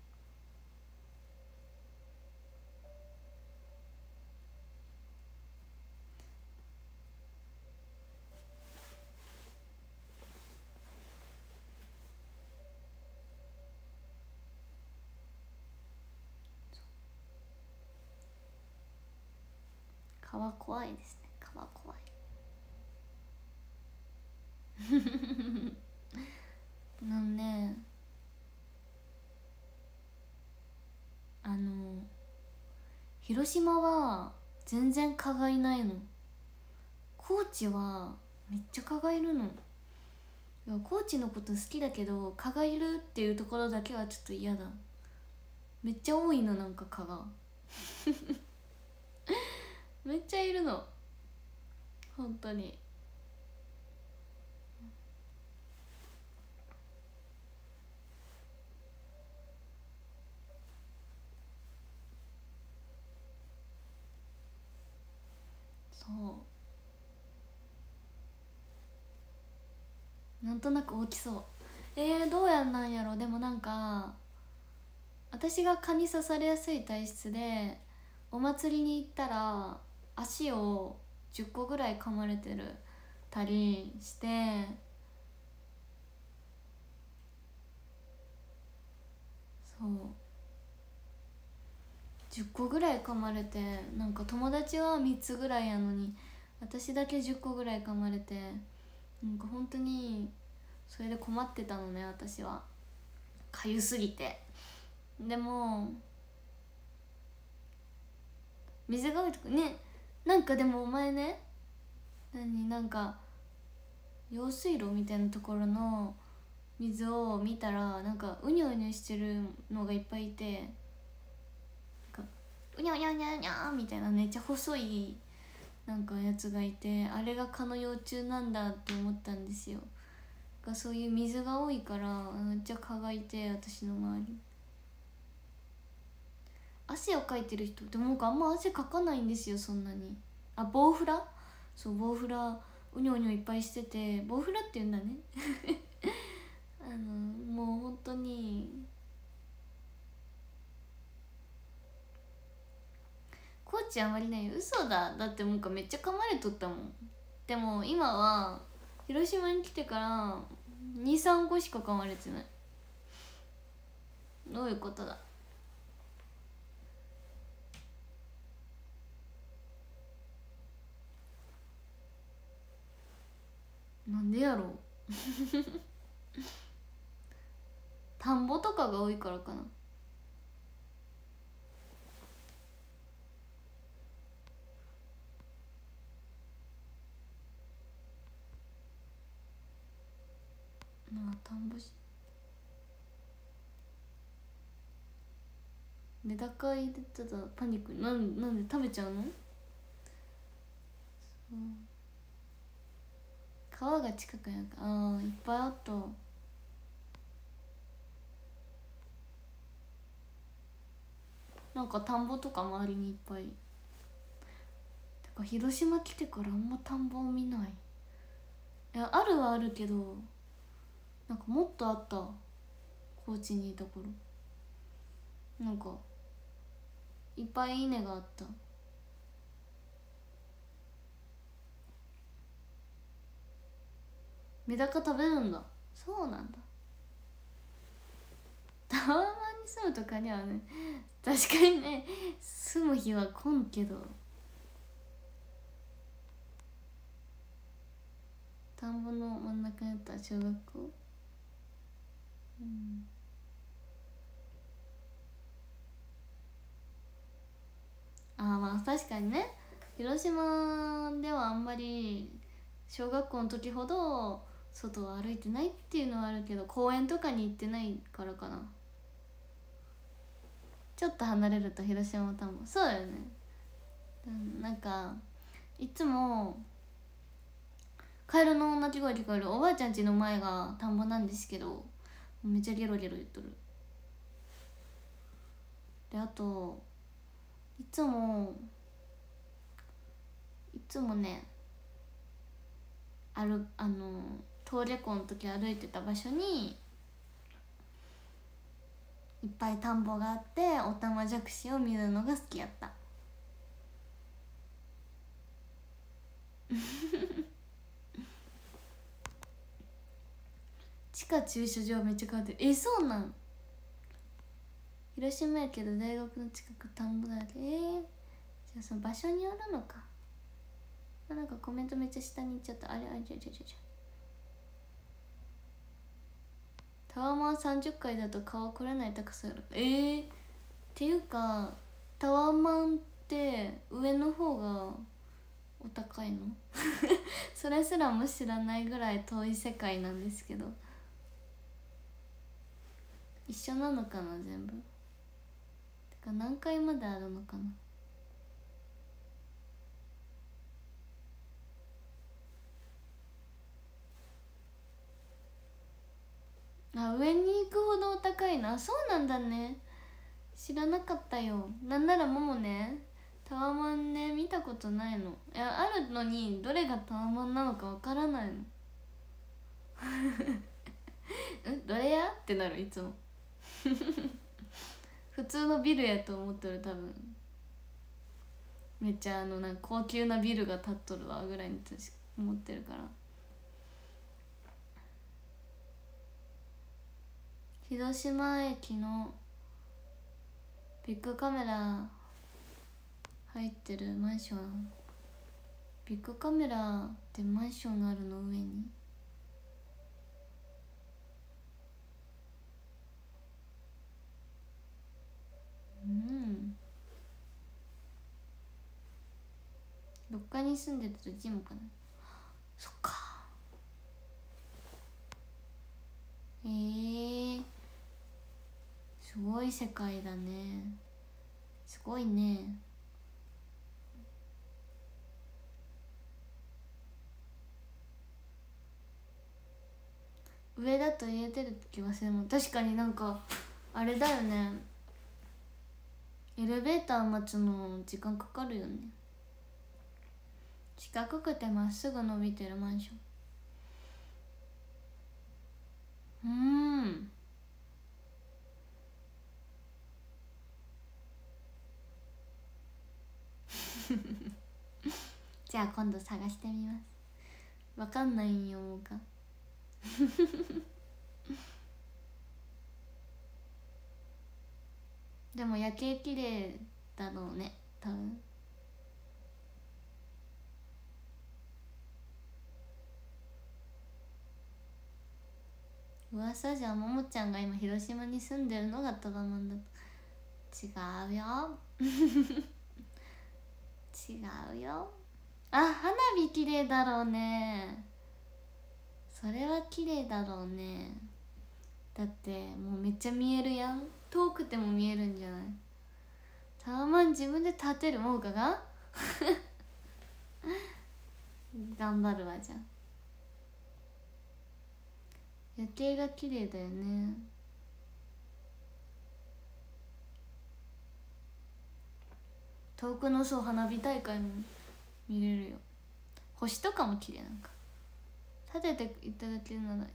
蚊は怖いですね。蚊は怖いなんであの広島は全然蚊がいないの。高知はめっちゃ蚊がいるの。いや高知のこと好きだけど蚊がいるっていうところだけはちょっと嫌だ。めっちゃ多いのなんか蚊がめっちゃいるの本当に。そうなんとなく大きそう。えー、どうやんなんやろ。でもなんか私が蚊に刺されやすい体質でお祭りに行ったら足をじゅっこぐらい噛まれてるたりして、そうじゅっこぐらい噛まれて、なんか友達はみっつぐらいやのに私だけじゅっこぐらい噛まれて、なんか本当にそれで困ってたのね私は。かゆすぎて。でも水が多いとかね、なんかでもお前ね、何なんか用水路みたいなところの水を見たらなんかうにょうにょしてるのがいっぱいいて、なんかうにょうにょうにょうにょみたいなめっちゃ細いなんかやつがいて、あれが蚊の幼虫なんだって思ったんですよ。がそういう水が多いからめっちゃ蚊がいて、私の周り汗をかいてる人でもなんかあんま汗かかないんですよそんなに。あボウフラ、そうボウフラうにょうにょいっぱいしてて、ボウフラって言うんだねあのもう本当に高知あまりない嘘だ。だってなんかめっちゃ噛まれとったもん。でも今は広島に来てからにさんこしか噛まれてない。どういうことだ。なんでやろう田んぼとかが多いからかな。まあ田んぼしメダカ入れてたらパニック。なんなんで食べちゃうの。 うん、川が近くにあるか、ああいっぱいあった。なんか田んぼとか周りにいっぱい。てか広島来てからあんま田んぼを見ない。いやあるはあるけど、なんかもっとあった。高知にいた頃なんかいっぱい稲があった。メダカ食べるんだ。そうなんだ。タワマンに住むとかにはね、確かにね、住む日は来んけど、田んぼの真ん中にあった小学校。うん、ああまあ確かにね、広島ではあんまり小学校の時ほど外を歩いてないっていうのはあるけど、公園とかに行ってないからかな。ちょっと離れると広島も田んぼ、そうだよね。なんかいつもカエルの鳴き声聞こえる。おばあちゃん家の前が田んぼなんですけど、めっちゃゲロゲロ言っとる。であといつもいつもね、あるあの登下校の時歩いてた場所にいっぱい田んぼがあって、オタマジャクシを見るのが好きやった地下駐車場めっちゃ変わってる。え、そうなん。広島やけど大学の近く田んぼだけ。えー、じゃあその場所によるのか。あ、なんかコメントめっちゃ下に行っちゃった。あれあれ、ちゃちゃちゃちゃ。タワマンさんじゅっかいだと顔来れない高さやる。えー、っていうかタワマンって上の方がお高いのそれすらも知らないぐらい遠い世界なんですけど、一緒なのかな全部。てか何階まであるのかな。あ、上に行くほどお高いな。そうなんだね。知らなかったよ。なんならももね、タワマンね見たことないの。いや、あるのにどれがタワマンなのかわからないのん、どれやってなるいつも普通のビルやと思ってる多分。めっちゃあのなんか高級なビルが建っとるわぐらいに思ってるから。広島駅のビッグカメラ入ってるマンション、ビッグカメラってマンションがあるの上に。うん、どっかに住んでたとジムかな。そっか。えー、すごい世界だね。すごいね。上だと言えてる気がするもん。確かになんかあれだよね、エレベーター待つの時間かかるよね。四角くてまっすぐ伸びてるマンション。うーんじゃあ今度探してみます。わかんないんよもうかでも夜景綺麗だろうね多分。噂じゃももちゃんが今広島に住んでるのがタワマンだ。違うよ違うよ。あ、花火綺麗だろうね。それは綺麗だろうね。だってもうめっちゃ見えるやん。遠くても見えるんじゃない。タワマン自分で建てるもうかが頑張るわ。じゃあ夜景が綺麗だよね。遠くのそう花火大会も見れるよ。星とかも綺麗。なんか立てていただけるなら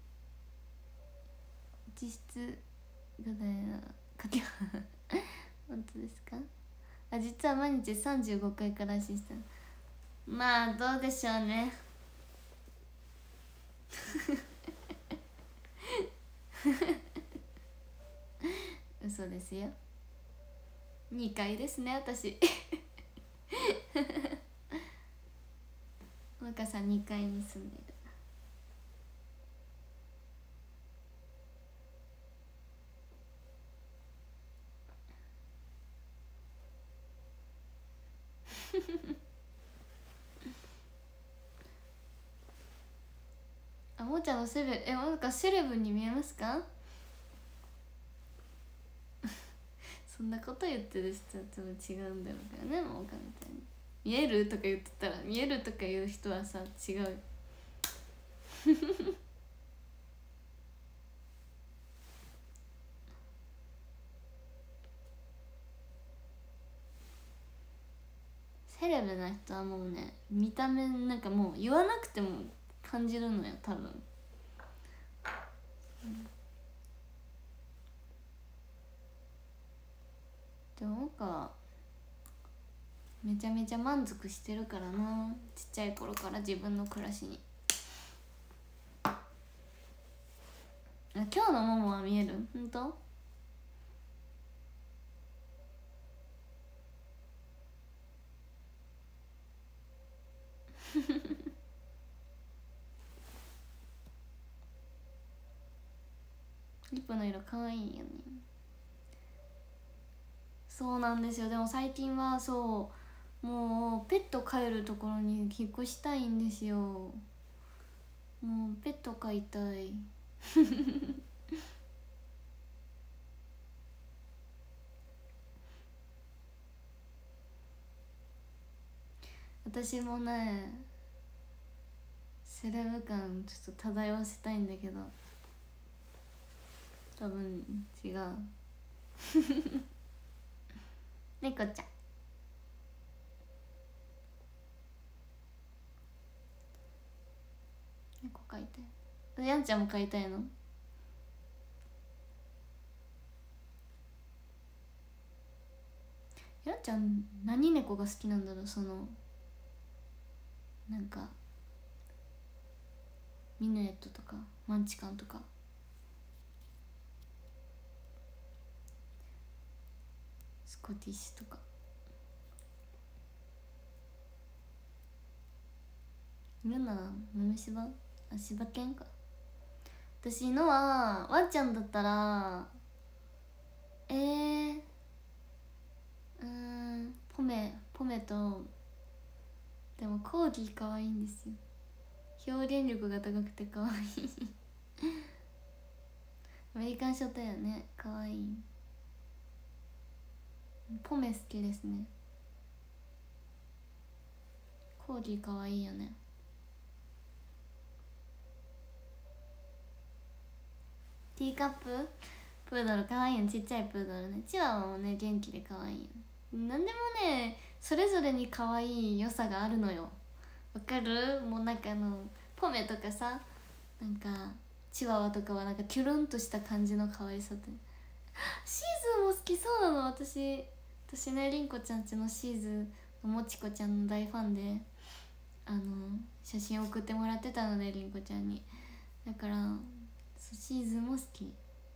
実質が大ならかけ本当ですか。あ、実は毎日さんじゅうごかいからしした。まあどうでしょうね嘘ですよ。にかいですね私若さんにかいに住んでるあ、もーちゃんのセレブ、え、なんかセレブに見えますかそんなこと言ってる人と違うんだろうからね、もうかみたいに見えるとか言ってたら、見えるとか言う人はさ違うよセレブな人はもうね、見た目なんかもう言わなくても感じるのよ多分、うん、でもなんかめちゃめちゃ満足してるからな、ちっちゃい頃から自分の暮らしに。あ、今日のももは見える？ほんと？リップの色かわいいよね。そうなんですよ。でも最近はそうもうペット飼えるところに引っ越したいんですよ。もうペット飼いたい私もねセレブ感ちょっと漂わせたいんだけど多分違う猫ちゃん猫飼いたい。やんちゃんも飼いたいの？やんちゃん何猫が好きなんだろう。そのなんかミヌエットとかマンチカンとかスコティッシュとか。ルナ豆柴、あ、柴犬か。私のはワンちゃんだったらえー、うーんポメポメと、でもコーギーかわいいんですよ。表現力が高くてかわいいアメリカンショットやね、かわいい。ポメ好きですね。コーギーかわいいよね。ティーカッププードルかわいいよね。ちっちゃいプードルね。チワワもね元気でかわいいよね。なんでもねそれぞれにかわいい良さがあるのよ。わかる？もうなんかあのポメとかさ、なんかチワワとかはなんかキュルンとした感じの可愛さでシーズンも好きそうなの。私私ねりんこちゃんちのシーズンもちこちゃんの大ファンで、あの写真送ってもらってたのでりんこちゃんに。だからシーズンも好き。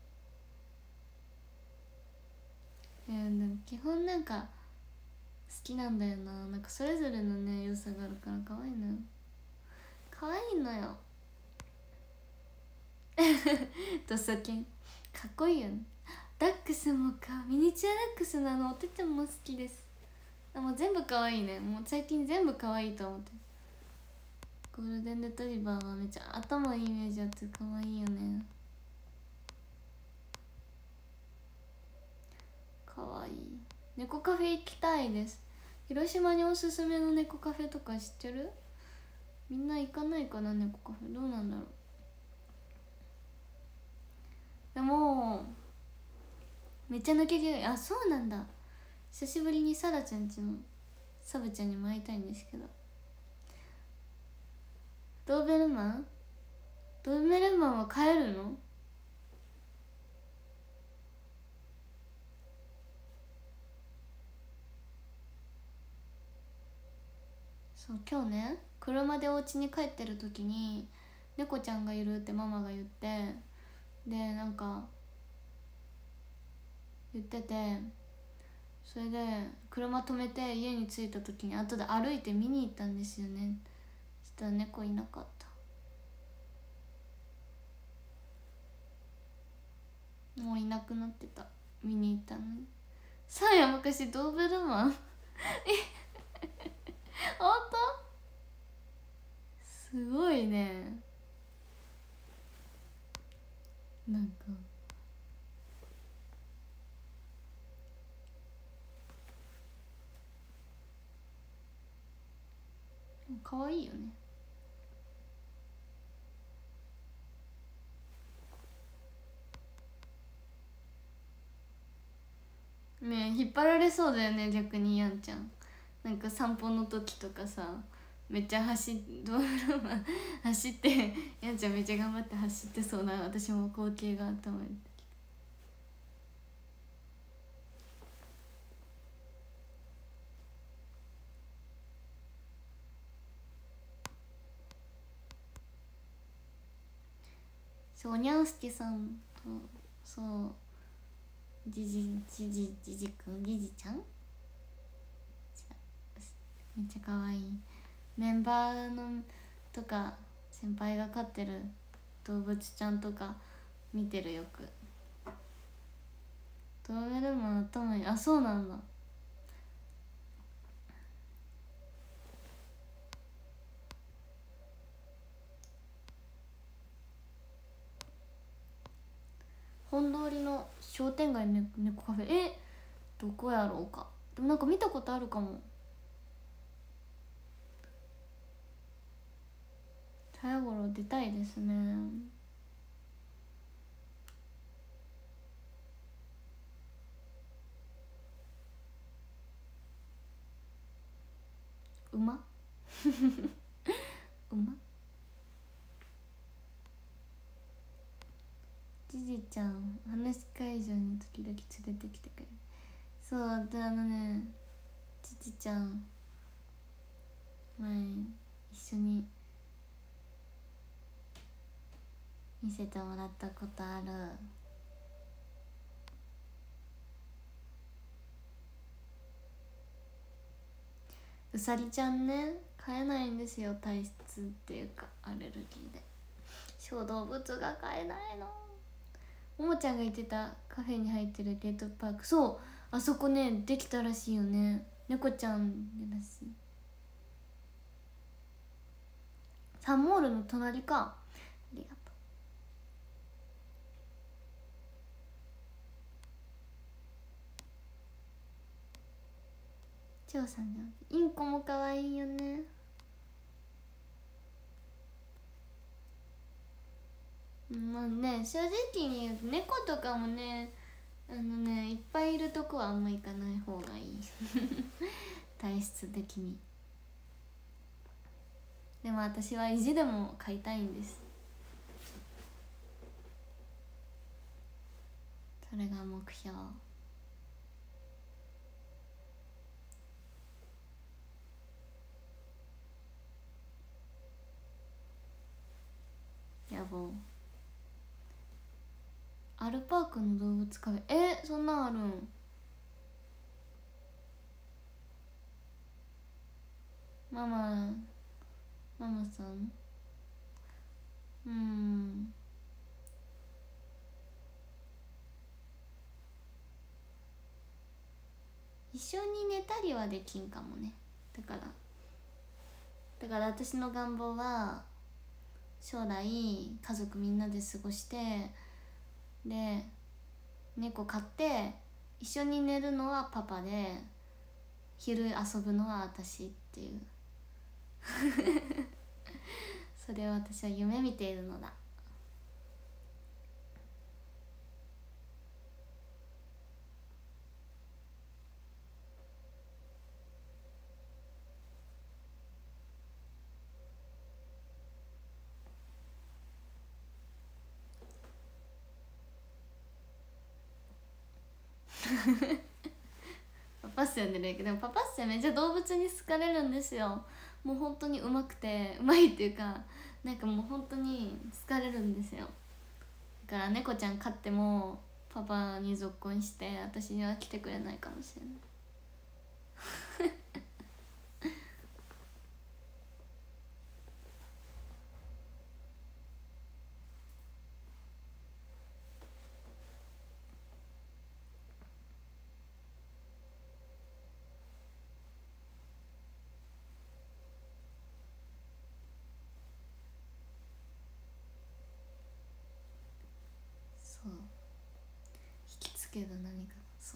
いやでも基本なんか好きなんだよな。なんかそれぞれのね良さがあるから可愛いのよ。可愛いのよドスキンかっこいいよね。ダックスもか、ミニチュアダックスなのおてても好きです。もう全部可愛いね。もう最近全部可愛いと思って。ゴールデンレトリバーはめっちゃ頭いいイメージあって可愛いよね。可愛い。猫カフェ行きたいです。広島におすすめの猫カフェとか知ってる？ みんな行かないかな、猫カフェ。どうなんだろう。でもめっちゃ抜け毛。あ、そうなんだ。久しぶりにサラちゃんちのサブちゃんにも会いたいんですけど。ドーベルマンドーベルマンは飼えるの？そう、今日ね車でお家に帰ってる時に猫ちゃんがいるってママが言って、でなんか言ってて、それで車止めて家に着いた時に後で歩いて見に行ったんですよね。そしたら猫いなかった。もういなくなってた。見に行ったのに。さあや昔ドーベルマンえ本当すごいね。なんか可愛いよね。ねえ引っ張られそうだよね、逆にやんちゃん。なんか散歩の時とかさ、めっちゃ走っドーベルマン走ってやんちゃんめっちゃ頑張って走ってそうな、私も光景が頭に。そう、にゃんすけさんと、そうじじじじじじくん、じじちゃんめっちゃ可愛いメンバーのとか先輩が飼ってる動物ちゃんとか見てるよく。ドーベルマン頭に、あ、そうなんだ。本通りの商店街ね猫カフェ、えどこやろうか。でもなんか見たことあるかも。早頃出たいですね。馬馬じじちゃん話し会場に時々連れてきてくれる。そうで、あのねじじちゃん前一緒に見せてもらったことある。うさりちゃんね飼えないんですよ、体質っていうかアレルギーで。小動物が飼えないの。ももちゃんが言ってたカフェに入ってるゲートパーク、そうあそこねできたらしいよね。猫ちゃんらしい。サンモールの隣か。ありがとう。張さんじゃん、インコも可愛いよね。まあね、正直に言うと猫とかもね、あのねいっぱいいるとこはあんま行かない方がいい体質的に。でも私は意地でも飼いたいんです。それが目標。野望。アルパークの動物カフェ、えそんなんあるん。ママママさん、うん、一緒に寝たりはできんかもね。だからだから私の願望は将来家族みんなで過ごして、で猫飼って一緒に寝るのはパパで昼遊ぶのは私っていうそれを私は夢見ているのだ。パパッセ読んでるけど、でもパパッセめっちゃ動物に好かれるんですよ。もう本当にうまくて、うまいっていうか、なんかもう本当に好かれるんですよ。だから猫ちゃん飼ってもパパにぞっこんして私には来てくれないかもしれない。そう、引きつける何か。そう、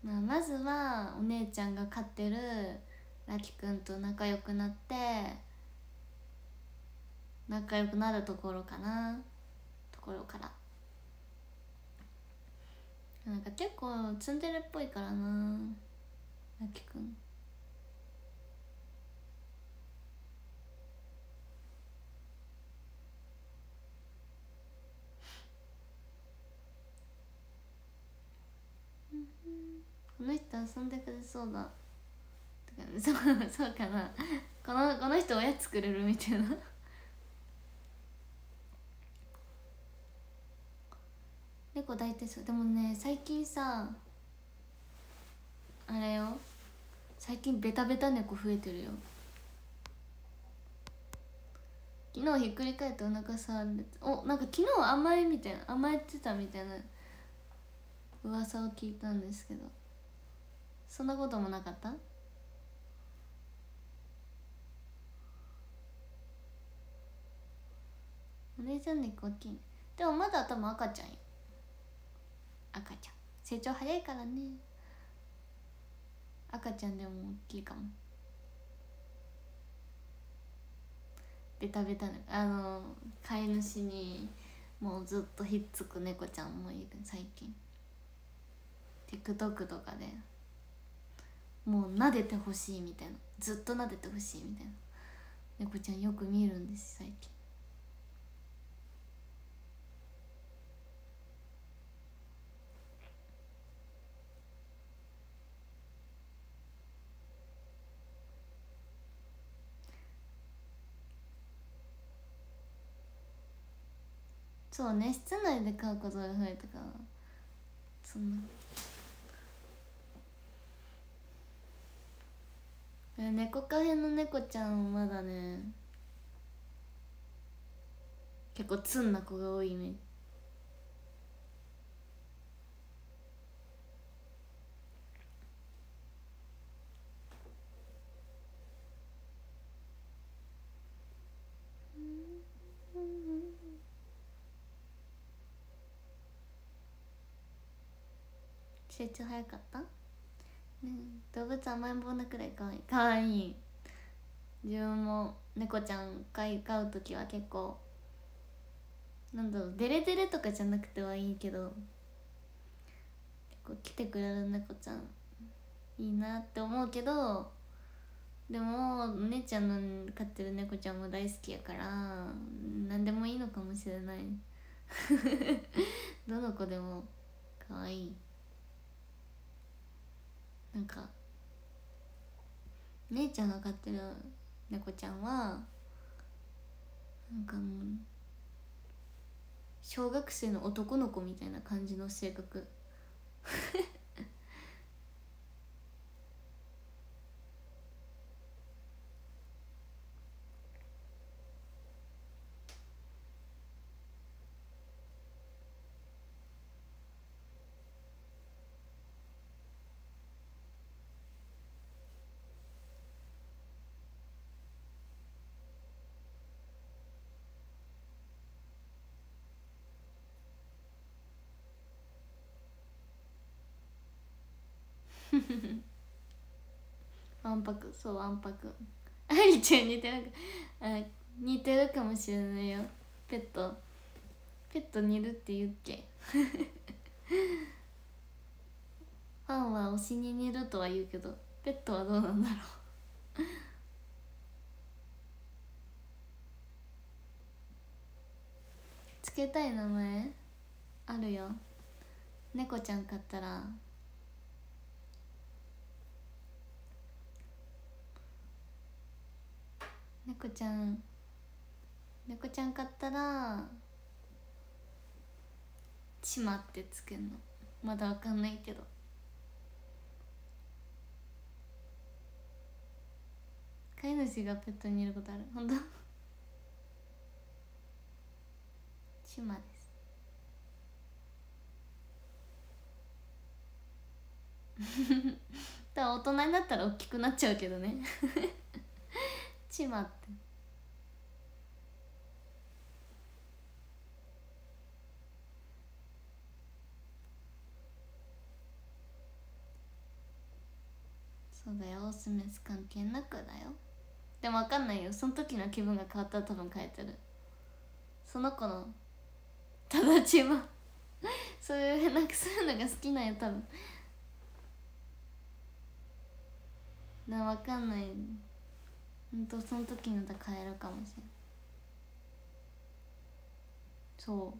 まあ、まずはお姉ちゃんが飼ってるラキくんと仲良くなって仲良くなるところかなところからなんか結構ツンデレっぽいからなラキくん。この人遊んでくれそうだそうそうかなこのこの人おやつくれるみたいな猫抱いてそう。でもね最近さあれよ、最近ベタベタ猫増えてるよ。昨日ひっくり返ってお腹触る。お、なんか昨日甘えみたいな甘えてたみたいな噂を聞いたんですけど、そんなこともなかった？お姉ちゃん猫大きい。でもまだ多分赤ちゃんよ。赤ちゃん成長早いからね。赤ちゃんでも大きいかも。ベタベタね、あの飼い主にもうずっとひっつく猫ちゃんもいる最近。 TikTok とかでもう撫でてほしいみたいな、ずっと撫でてほしいみたいな猫ちゃんよく見るんです最近。そうね、室内で飼うことが増えたからそんな猫カフェの猫ちゃんまだね結構ツンな子が多いイメージ。成長早かった、ね、動物甘えん坊なくらいかわいいかわいい。自分も猫ちゃん飼い飼う時は結構なんだろうデレデレとかじゃなくてはいいけど結構来てくれる猫ちゃんいいなって思うけど、でもお姉ちゃんの飼ってる猫ちゃんも大好きやから何でもいいのかもしれないどの子でも可愛い。なんか姉ちゃんが飼ってる猫ちゃんはなんかもう小学生の男の子みたいな感じの性格わんぱく、そうわんぱくありちゃん似てるかあ似てるかもしれないよ。ペットペット似るって言うっけファンは推しに似るとは言うけどペットはどうなんだろうつけたい名前あるよ。猫ちゃん飼ったら猫ちゃん猫ちゃん飼ったらちまってつけんの。まだわかんないけど飼い主がペットにいることある。ほんとちまです。だから大人になったら大きくなっちゃうけどねちまってそうだよ。オスメス関係なくだよ。でも分かんないよ。その時の気分が変わったら多分変えてる。その子のただちまそういうなんかそういうのが好きなんよ多分。な分かんない。ほんとその時のだ変えるかもしれん。そう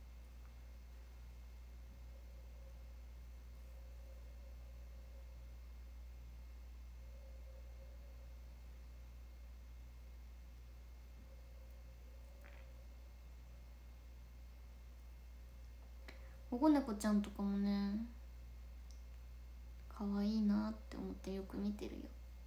保護猫ちゃんとかもね可愛いなって思ってよく見てるよ。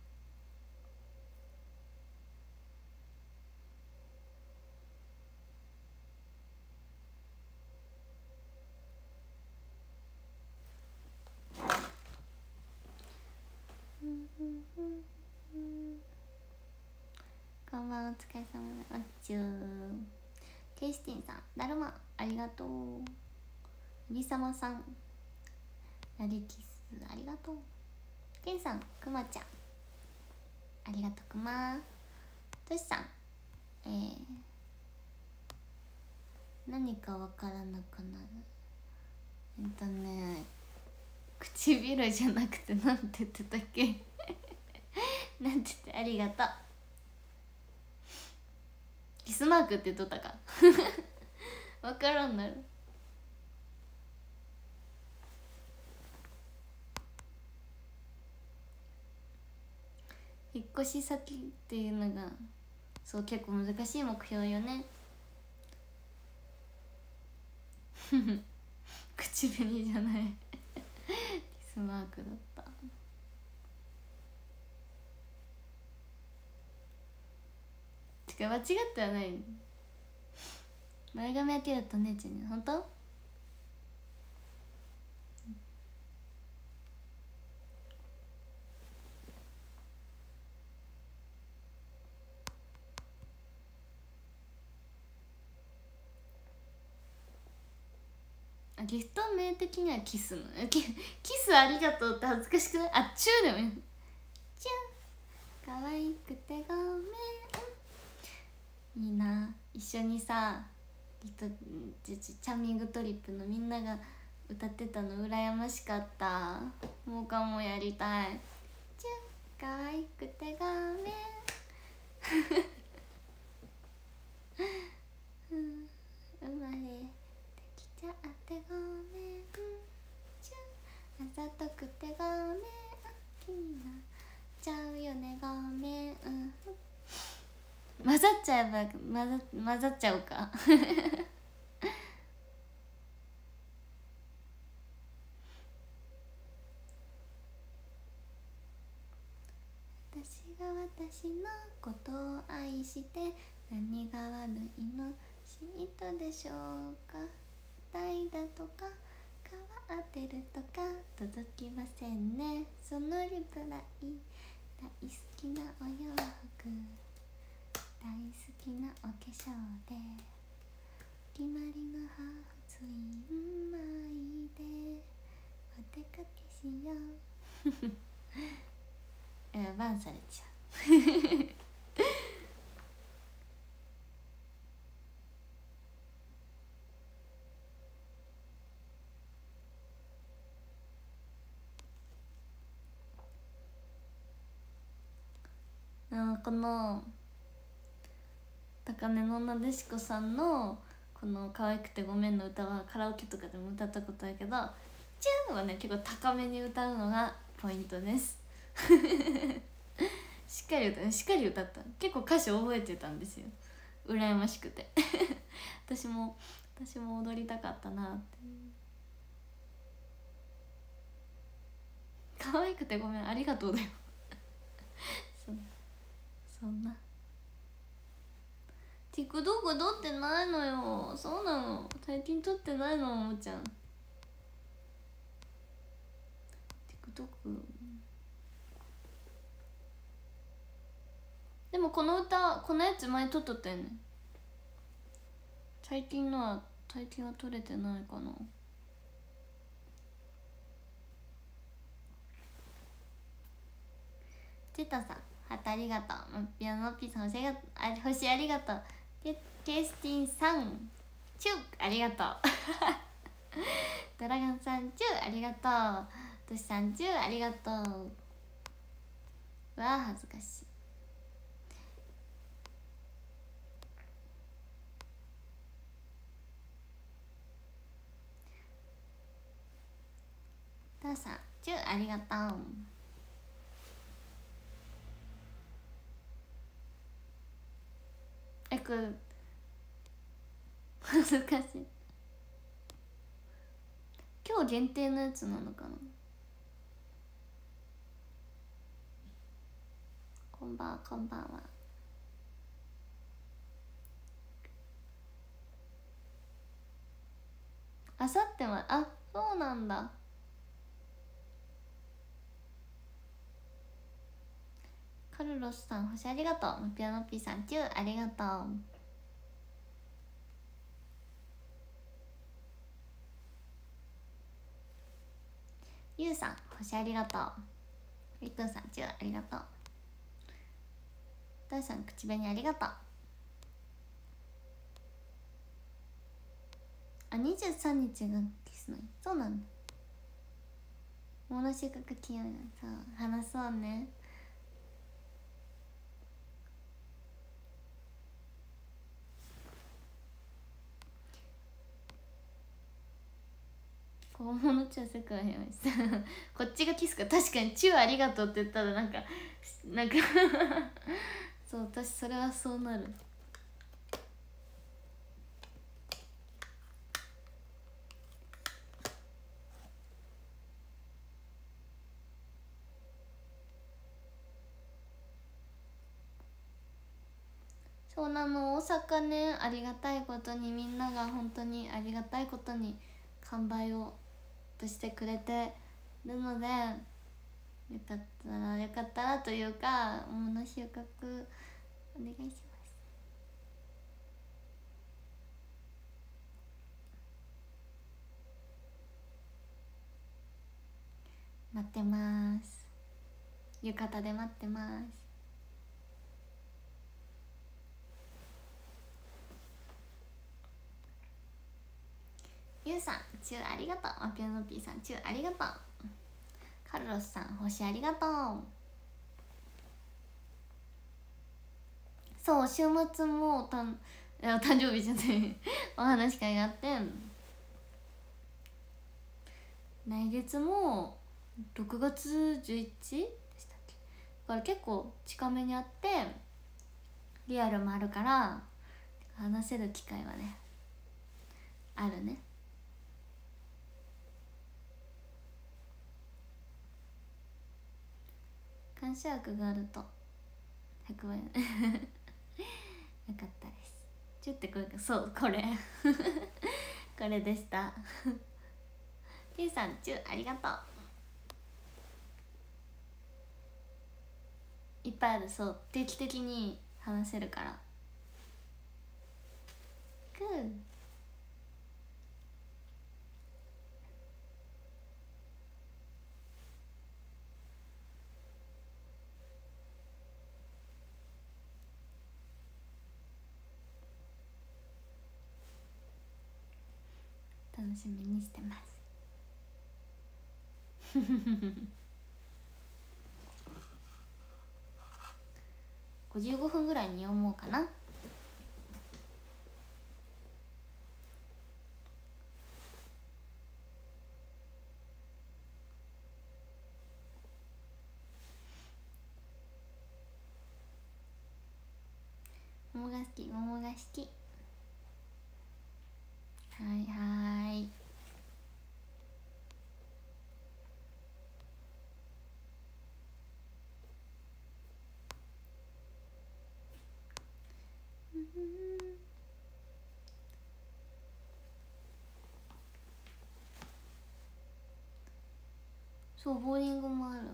こんばんは、お疲れ様であっちゅー。ケイスティンさん、だるまありがとう。ゆりさまさん、ラリキスありがとう。ケンさん、くまちゃんありがとう。くまとしさん、えー、何かわからなくなる。えっとね唇じゃなくてなんて言ってたっけなんて言ってありがとう。キスマークって言っとったかわからんなる。引っ越し先っていうのがそう結構難しい目標よね口紅じゃないキスマークだった。てか間違ってはない。前髪当てると姉ちゃんに本当あギフト名的にはキスのキキスありがとうって恥ずかしくない？あチューでもいい。チュー可愛くてごめんいいな。一緒にさギフトチャーミングトリップのみんなが歌ってたの羨ましかった。もうかもやりたい。チュー可愛くてごめん生まれてきちゃってごめんちゅあざとくてごめん気になっちゃうよねごめん、うん、混ざっちゃえば混ざ混ざっちゃうか私が私のことを愛して何が悪いのシートでしょうか。代だとか変わってるとか届きませんね。そのリプライ大好きなお洋服大好きなお化粧で決まりのハーフツイン巻いてお出かけしようえバンされちゃうのこの高根のなでしこさんのこの「可愛くてごめん」の歌はカラオケとかでも歌ったことあるけど、チューンはね結構高めに歌うのがポイントですしっかり歌うしっかり歌った、結構歌詞覚えてたんですよ、羨ましくて私も私も踊りたかったなって。可愛くてごめんありがとうだよそそんな TikTok 撮ってないのよ。そうなの、最近撮ってないの。ももちゃん TikTok でもこの歌このやつ前撮っとったよね。最近のは最近は撮れてないかな。テタさんハトありがとう。ピアノピーさん星ありがとう。あ星ありがとう。ケケスティンさんチューありがとうドラガンさんチューありがとう。トシさんチューありがとう。わあ恥ずかしい。タさんチューありがとう。えこれ恥ずかしい。今日限定のやつなのかな。こんばんはこんばんは。あさってはあそうなんだ。カルロスさん星ありがとう。ピアノピーさんチューありがとう。ゆうさん星ありがとう。りくんさんチューありがとう。ダイさん口紅ありがとう。あにじゅうさんにちがキスの日。そうなんだ。ものしかく金曜日のさ話そうね。肛門のチュー世界平和ですこっちがキスか。確かにチューありがとうって言ったらなんかなんかそう私それはそうなる。そうなの。大阪ねありがたいことにみんなが本当にありがたいことに完売をとしてくれてるので、よかったらよかったらというか桃の収穫お願いします。待ってます。浴衣で待ってます。ゆうさんチューありがとう。マピアノピーさんチューありがとう。カルロスさん星ありがとう。そう週末もおたんお誕生日じゃないお話し会があって、来月もろくがつじゅういちでしたっけ。だから結構近めにあってリアルもあるから話せる機会はねあるね。感謝枠があるとひゃくまん円よかったです。ちょっとこれそうこれこれでしたていさんチューありがとう。いっぱいある。そう定期的に話せるから。グー楽しみにしてますごじゅうごふんぐらいに読もうかな。桃が好き、桃が好き。はいはい。そう、ボーリングもある。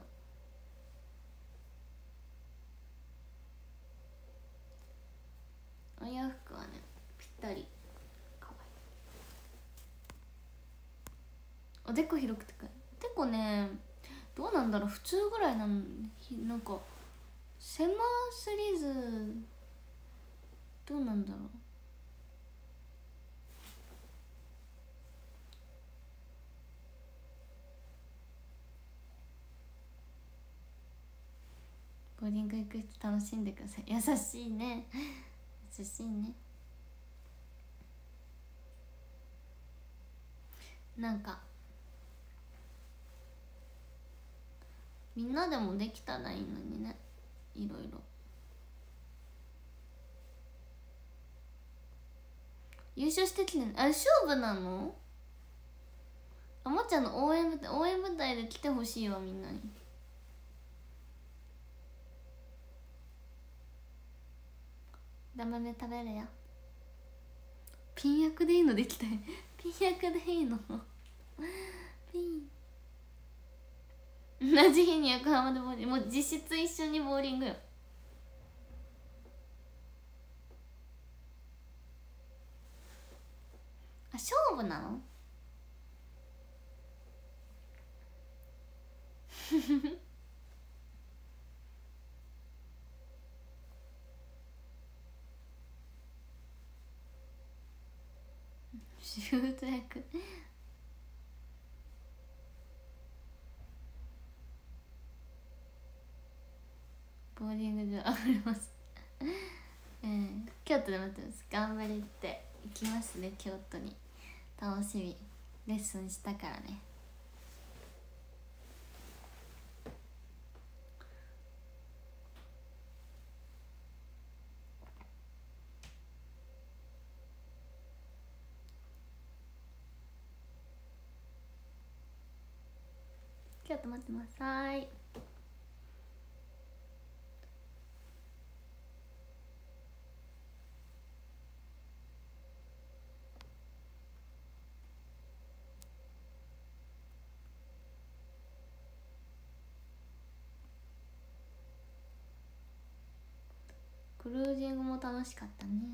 お洋服はねぴったり。かわいい。おでこ広くてかい。おでこねどうなんだろう、普通ぐらいなの。なんか狭すぎずどうなんだろう。ボーリング行く人楽しんでください。優しいね優しいね。なんかみんなでもできたらいいのにね、いろいろ。優勝してきてね。あ、勝負なの？あまちゃんの応援舞台、応援舞台で来てほしいわ、みんなに。枝豆食べるよ。ピン役でいいのできたいピン役でいいのピン同じ日に横浜でボーリング、もう実質一緒にボーリングよ。あ、勝負なのシュート役ボーリング場あふれますえー、京都で待ってます。頑張りって行きますね、京都に。楽しみ。レッスンしたからね。京都待ってます。はーい。クルージングも楽しかったね。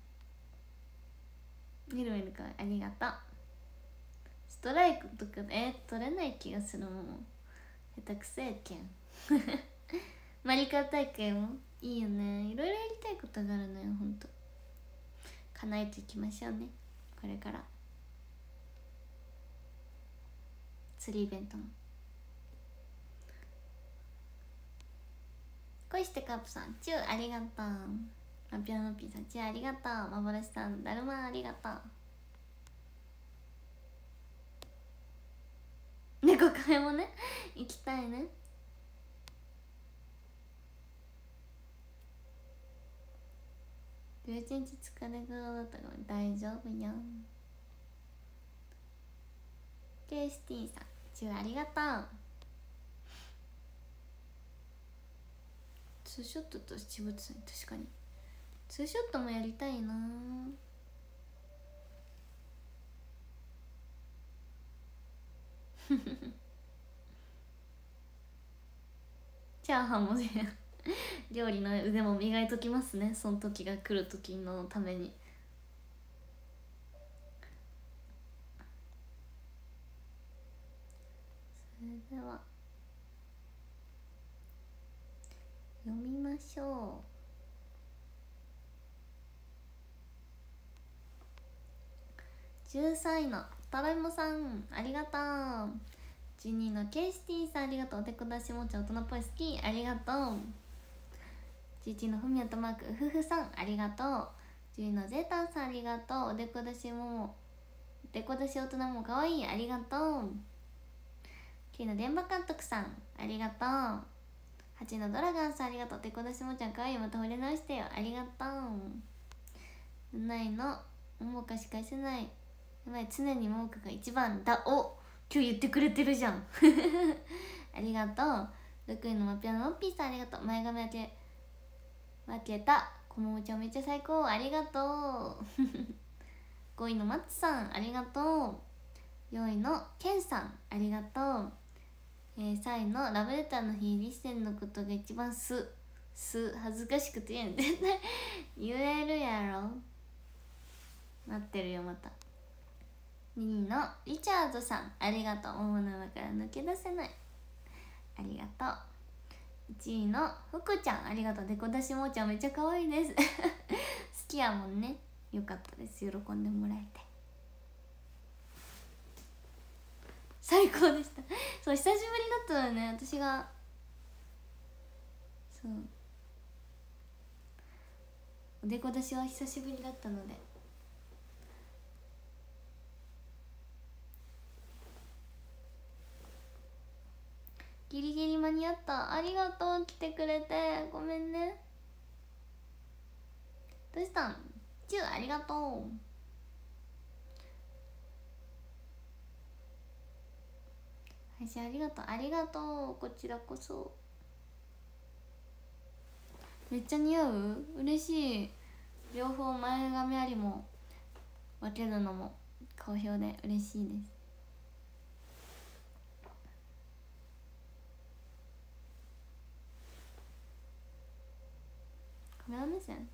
見る見るかありがとう。ストライクとかえー、取れない気がするもん。下手くそやけんマリカ大会もいいよね。いろいろやりたいことがあるのよ、ほんと。叶えていきましょうね、これから。釣りイベントも。恋してカップさんチューありがとう。あ、ピアノピーさんチューありがとう。幻さんだるまありがとう。猫カフェもね行きたいね。じゅういちにち疲れ顔だったから大丈夫やん。ケイスティーさんチューありがとう。ツーショットと七物さん、確かにツーショットもやりたいなチャーハンもね料理の腕も磨いときますね、その時が来る時のために。それでは読みましょう。じゅうさんいのたらいもさんありがとう。じゅうにいのケイスティーさんありがとう。お手こだしもちゃ大人っぽい好きありがとう。 じゅういちいのふみおとマークふふさんありがとう。じゅういのゼータンさんありがとう。おでこ出しももおでこ出し大人もかわいいありがとう。きゅういの電波監督さんありがとう。はちいのドラガンさんありがとう。おでこ出しもちゃんかわいい、また惚れ直してよありがとう。なないのももかし返せない、やばい常にももかが一番だ。お今日言ってくれてるじゃんありがとう。ろくいのマピアノのッピーさんありがとう。前髪分け分けたこももちゃんめっちゃ最高ありがとうごいのマッツさんありがとう。よいのケンさんありがとう。えー、さんいのラブレターの日リッセンのことが一番すす恥ずかしくて言えん絶対言えるやろ。待ってるよまた。にいのリチャードさんありがとう。桃の上から抜け出せないありがとう。いちいの福ちゃんありがとう。でこだしもーちゃんめっちゃ可愛いです好きやもんね。よかったです、喜んでもらえて最高でしたそう久しぶりだったのよね私が。そうおでこ出しは久しぶりだったのでギリギリ間に合った。ありがとう来てくれてごめんね。どうしたんチューありがとう。配信ありがとうありがとう。こちらこそめっちゃ似合う嬉しい。両方前髪ありも分けるのも好評で嬉しいです。カメラ目線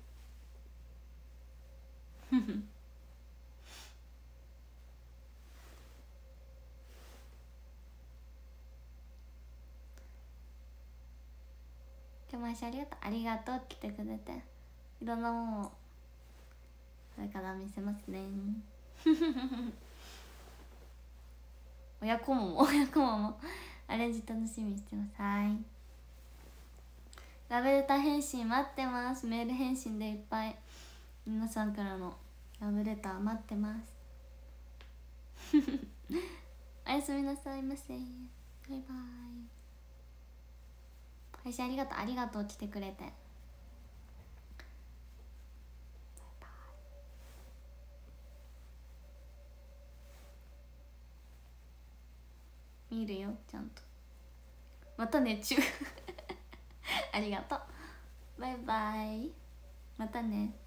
今日も配信ありがとうありがとう来てくれていろんなものをこれから見せますね親子も親子ももアレンジ楽しみにしてます。はい、ラブレター返信待ってます。メール返信でいっぱい皆さんからのラブレター待ってますおやすみなさいませ。バイバイ。配信ありがとうありがとう来てくれて。見るよちゃんと。またねチュありがとうバイバイまたね。